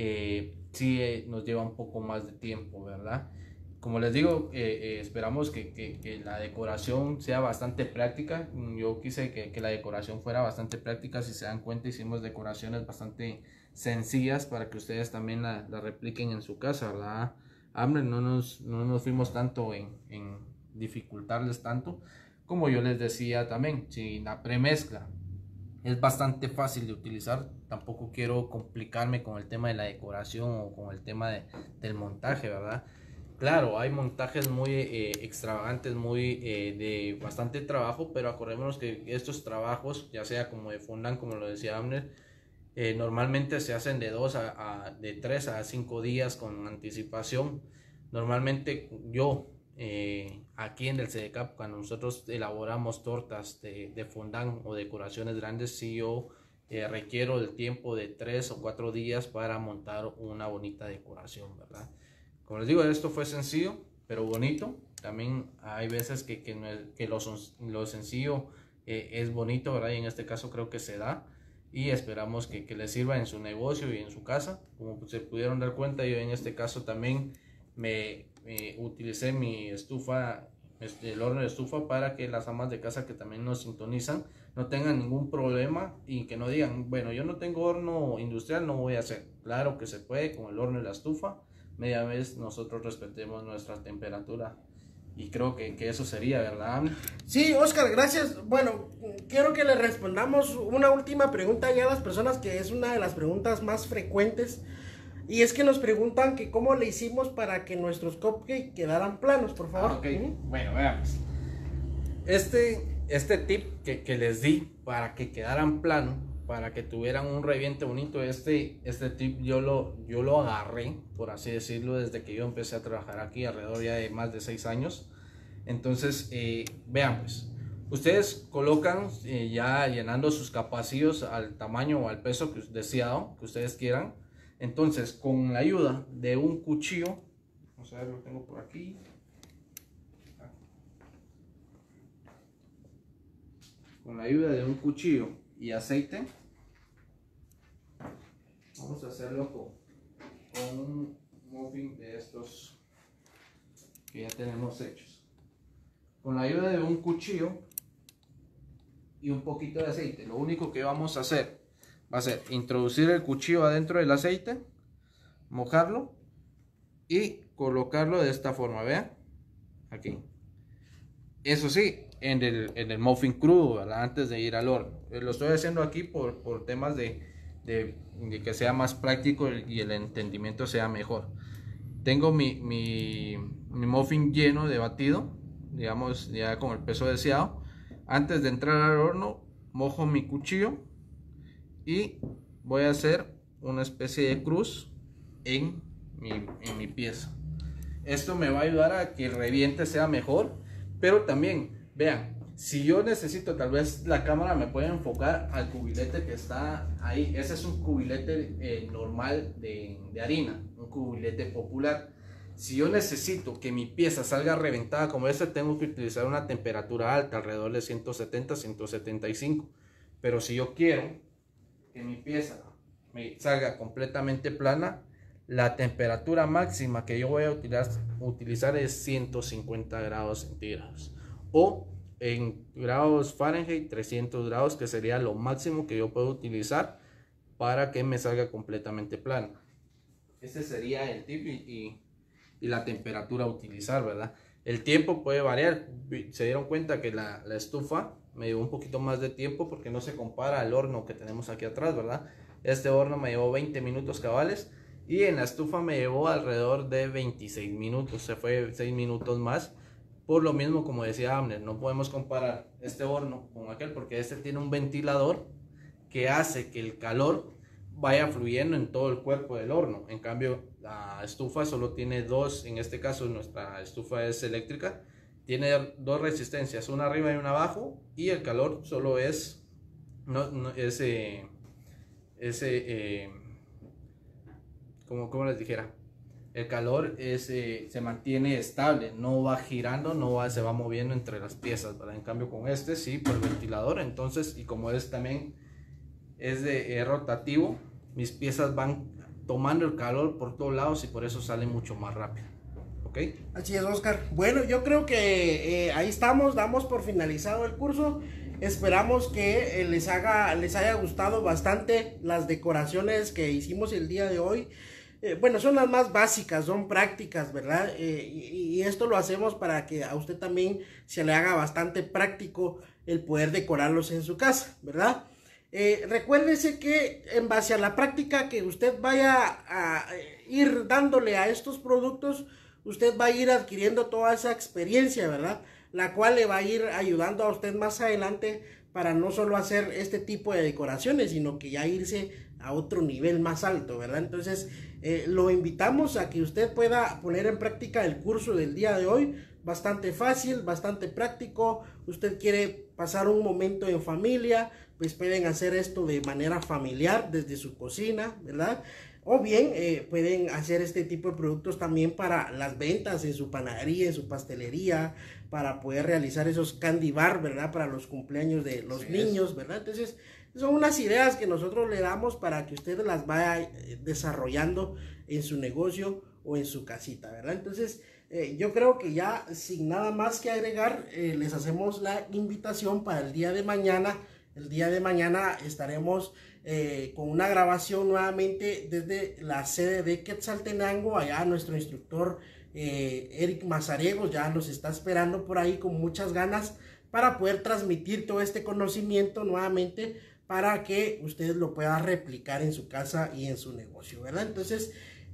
sí nos lleva un poco más de tiempo, ¿verdad? Como les digo, esperamos que la decoración sea bastante práctica. Yo quise que la decoración fuera bastante práctica. Si se dan cuenta, hicimos decoraciones bastante sencillas para que ustedes también la repliquen en su casa, ¿verdad? Hambre, no nos fuimos tanto en dificultarles tanto. Como yo les decía también, si la premezcla es bastante fácil de utilizar, tampoco quiero complicarme con el tema de la decoración o con el tema del montaje, ¿verdad? Claro, hay montajes muy extravagantes, muy de bastante trabajo, pero acordémonos que estos trabajos, ya sea como de fondant, como lo decía Abner, normalmente se hacen de 3 a 5 días con anticipación. Normalmente yo, aquí en el SEDECAP, cuando nosotros elaboramos tortas de fondant o decoraciones grandes, sí yo requiero el tiempo de 3 o 4 días para montar una bonita decoración, ¿verdad? Como les digo, esto fue sencillo, pero bonito. También hay veces que lo sencillo es bonito, ¿verdad? Y en este caso creo que se da. Y esperamos que les sirva en su negocio y en su casa. Como se pudieron dar cuenta, yo en este caso también me utilicé mi estufa, el horno de estufa, para que las amas de casa que también nos sintonizan no tengan ningún problema y que no digan, bueno, yo no tengo horno industrial, no voy a hacer. Claro que se puede con el horno y la estufa. Media vez nosotros respetemos nuestra temperatura, y creo que eso sería, ¿verdad? Sí, Oscar, gracias. Bueno, quiero que le respondamos una última pregunta ya a las personas, que es una de las preguntas más frecuentes, y es que nos preguntan que cómo le hicimos para que nuestros cupcakes quedaran planos, por favor. Okay. Bueno, veamos. Este tip que les di para que quedaran planos, para que tuvieran un reviente bonito, este tip yo lo agarré, por así decirlo, desde que yo empecé a trabajar aquí, alrededor ya de más de 6 años. Entonces, vean pues, ustedes colocan ya llenando sus capacillos al tamaño o al peso deseado que ustedes quieran. Entonces, con la ayuda de un cuchillo, vamos a ver, lo tengo por aquí. Con la ayuda de un cuchillo y aceite, vamos a hacerlo con un muffin de estos que ya tenemos hechos. Con la ayuda de un cuchillo y un poquito de aceite, lo único que vamos a hacer va a ser introducir el cuchillo adentro del aceite, mojarlo y colocarlo de esta forma, vean, aquí. Eso sí, en el muffin crudo, ¿verdad? Antes de ir al horno. Lo estoy haciendo aquí por temas de que sea más práctico y el entendimiento sea mejor. Tengo mi muffin lleno de batido, digamos ya con el peso deseado. Antes de entrar al horno, mojo mi cuchillo y voy a hacer una especie de cruz en mi pieza. Esto me va a ayudar a que el reviente sea mejor. Pero también, vean, si yo necesito, tal vez la cámara me puede enfocar al cubilete que está ahí. Ese es un cubilete normal de harina, un cubilete popular. Si yo necesito que mi pieza salga reventada como esta, tengo que utilizar una temperatura alta, alrededor de 170, 175. Pero si yo quiero que mi pieza me salga completamente plana, la temperatura máxima que yo voy a utilizar es 150 grados centígrados o en grados Fahrenheit 300 grados, que sería lo máximo que yo puedo utilizar para que me salga completamente plana. Ese sería el tip y la temperatura a utilizar, ¿verdad? El tiempo puede variar. Se dieron cuenta que la estufa me llevó un poquito más de tiempo porque no se compara al horno que tenemos aquí atrás, ¿verdad? Este horno me llevó 20 minutos cabales. Y en la estufa me llevó alrededor de 26 minutos, se fue 6 minutos más. Por lo mismo, como decía Abner, no podemos comparar este horno con aquel porque este tiene un ventilador que hace que el calor vaya fluyendo en todo el cuerpo del horno. En cambio, la estufa solo tiene dos, en este caso nuestra estufa es eléctrica, tiene dos resistencias, una arriba y una abajo, y el calor solo es como les dijera, el calor se mantiene estable, no va girando, se va moviendo entre las piezas, ¿verdad? En cambio con este sí, por el ventilador, entonces, y como también es rotativo, mis piezas van tomando el calor por todos lados y por eso sale mucho más rápido. ¿Ok? Así es, Oscar. Bueno, yo creo que ahí estamos, damos por finalizado el curso. Esperamos que les haya gustado bastante las decoraciones que hicimos el día de hoy. Bueno, son las más básicas, son prácticas, ¿verdad? Y esto lo hacemos para que a usted también se le haga bastante práctico el poder decorarlos en su casa, ¿verdad? Recuérdese que en base a la práctica que usted vaya a ir dándole a estos productos, usted va a ir adquiriendo toda esa experiencia, ¿verdad? La cual le va a ir ayudando a usted más adelante para no solo hacer este tipo de decoraciones, sino que ya irse a otro nivel más alto, ¿verdad? Entonces, lo invitamos a que usted pueda poner en práctica el curso del día de hoy. Bastante fácil, bastante práctico. Usted quiere pasar un momento en familia, pues pueden hacer esto de manera familiar desde su cocina, ¿verdad? O bien pueden hacer este tipo de productos también para las ventas en su panadería, en su pastelería, para poder realizar esos candy bar, ¿verdad? Para los cumpleaños de los niños, ¿verdad? Entonces, son unas ideas que nosotros le damos para que usted las vaya desarrollando en su negocio o en su casita, ¿verdad? Entonces, yo creo que ya sin nada más que agregar, les hacemos la invitación para el día de mañana. El día de mañana estaremos con una grabación nuevamente desde la sede de Quetzaltenango. Allá nuestro instructor Eric Mazariegos ya nos está esperando por ahí con muchas ganas para poder transmitir todo este conocimiento nuevamente para que usted lo pueda replicar en su casa y en su negocio, ¿verdad? Entonces,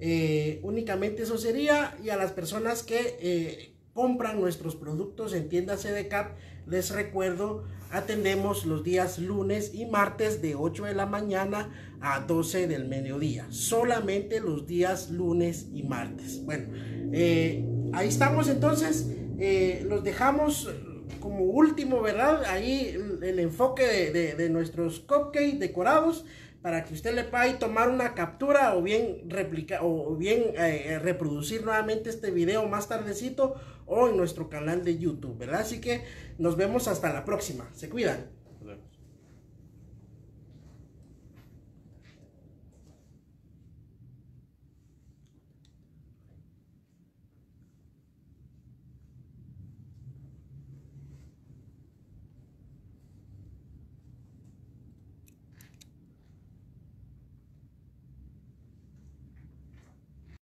únicamente eso sería. Y a las personas que compran nuestros productos en tiendas CDCAP, les recuerdo, atendemos los días lunes y martes de 8 de la mañana a 12 del mediodía. Solamente los días lunes y martes. Bueno, ahí estamos entonces. Los dejamos como último, ¿verdad? Ahí el enfoque de nuestros cupcakes decorados. para que usted le pueda ahí tomar una captura o bien reproducir nuevamente este video más tardecito o en nuestro canal de YouTube, ¿verdad? Así que nos vemos hasta la próxima. Se cuidan.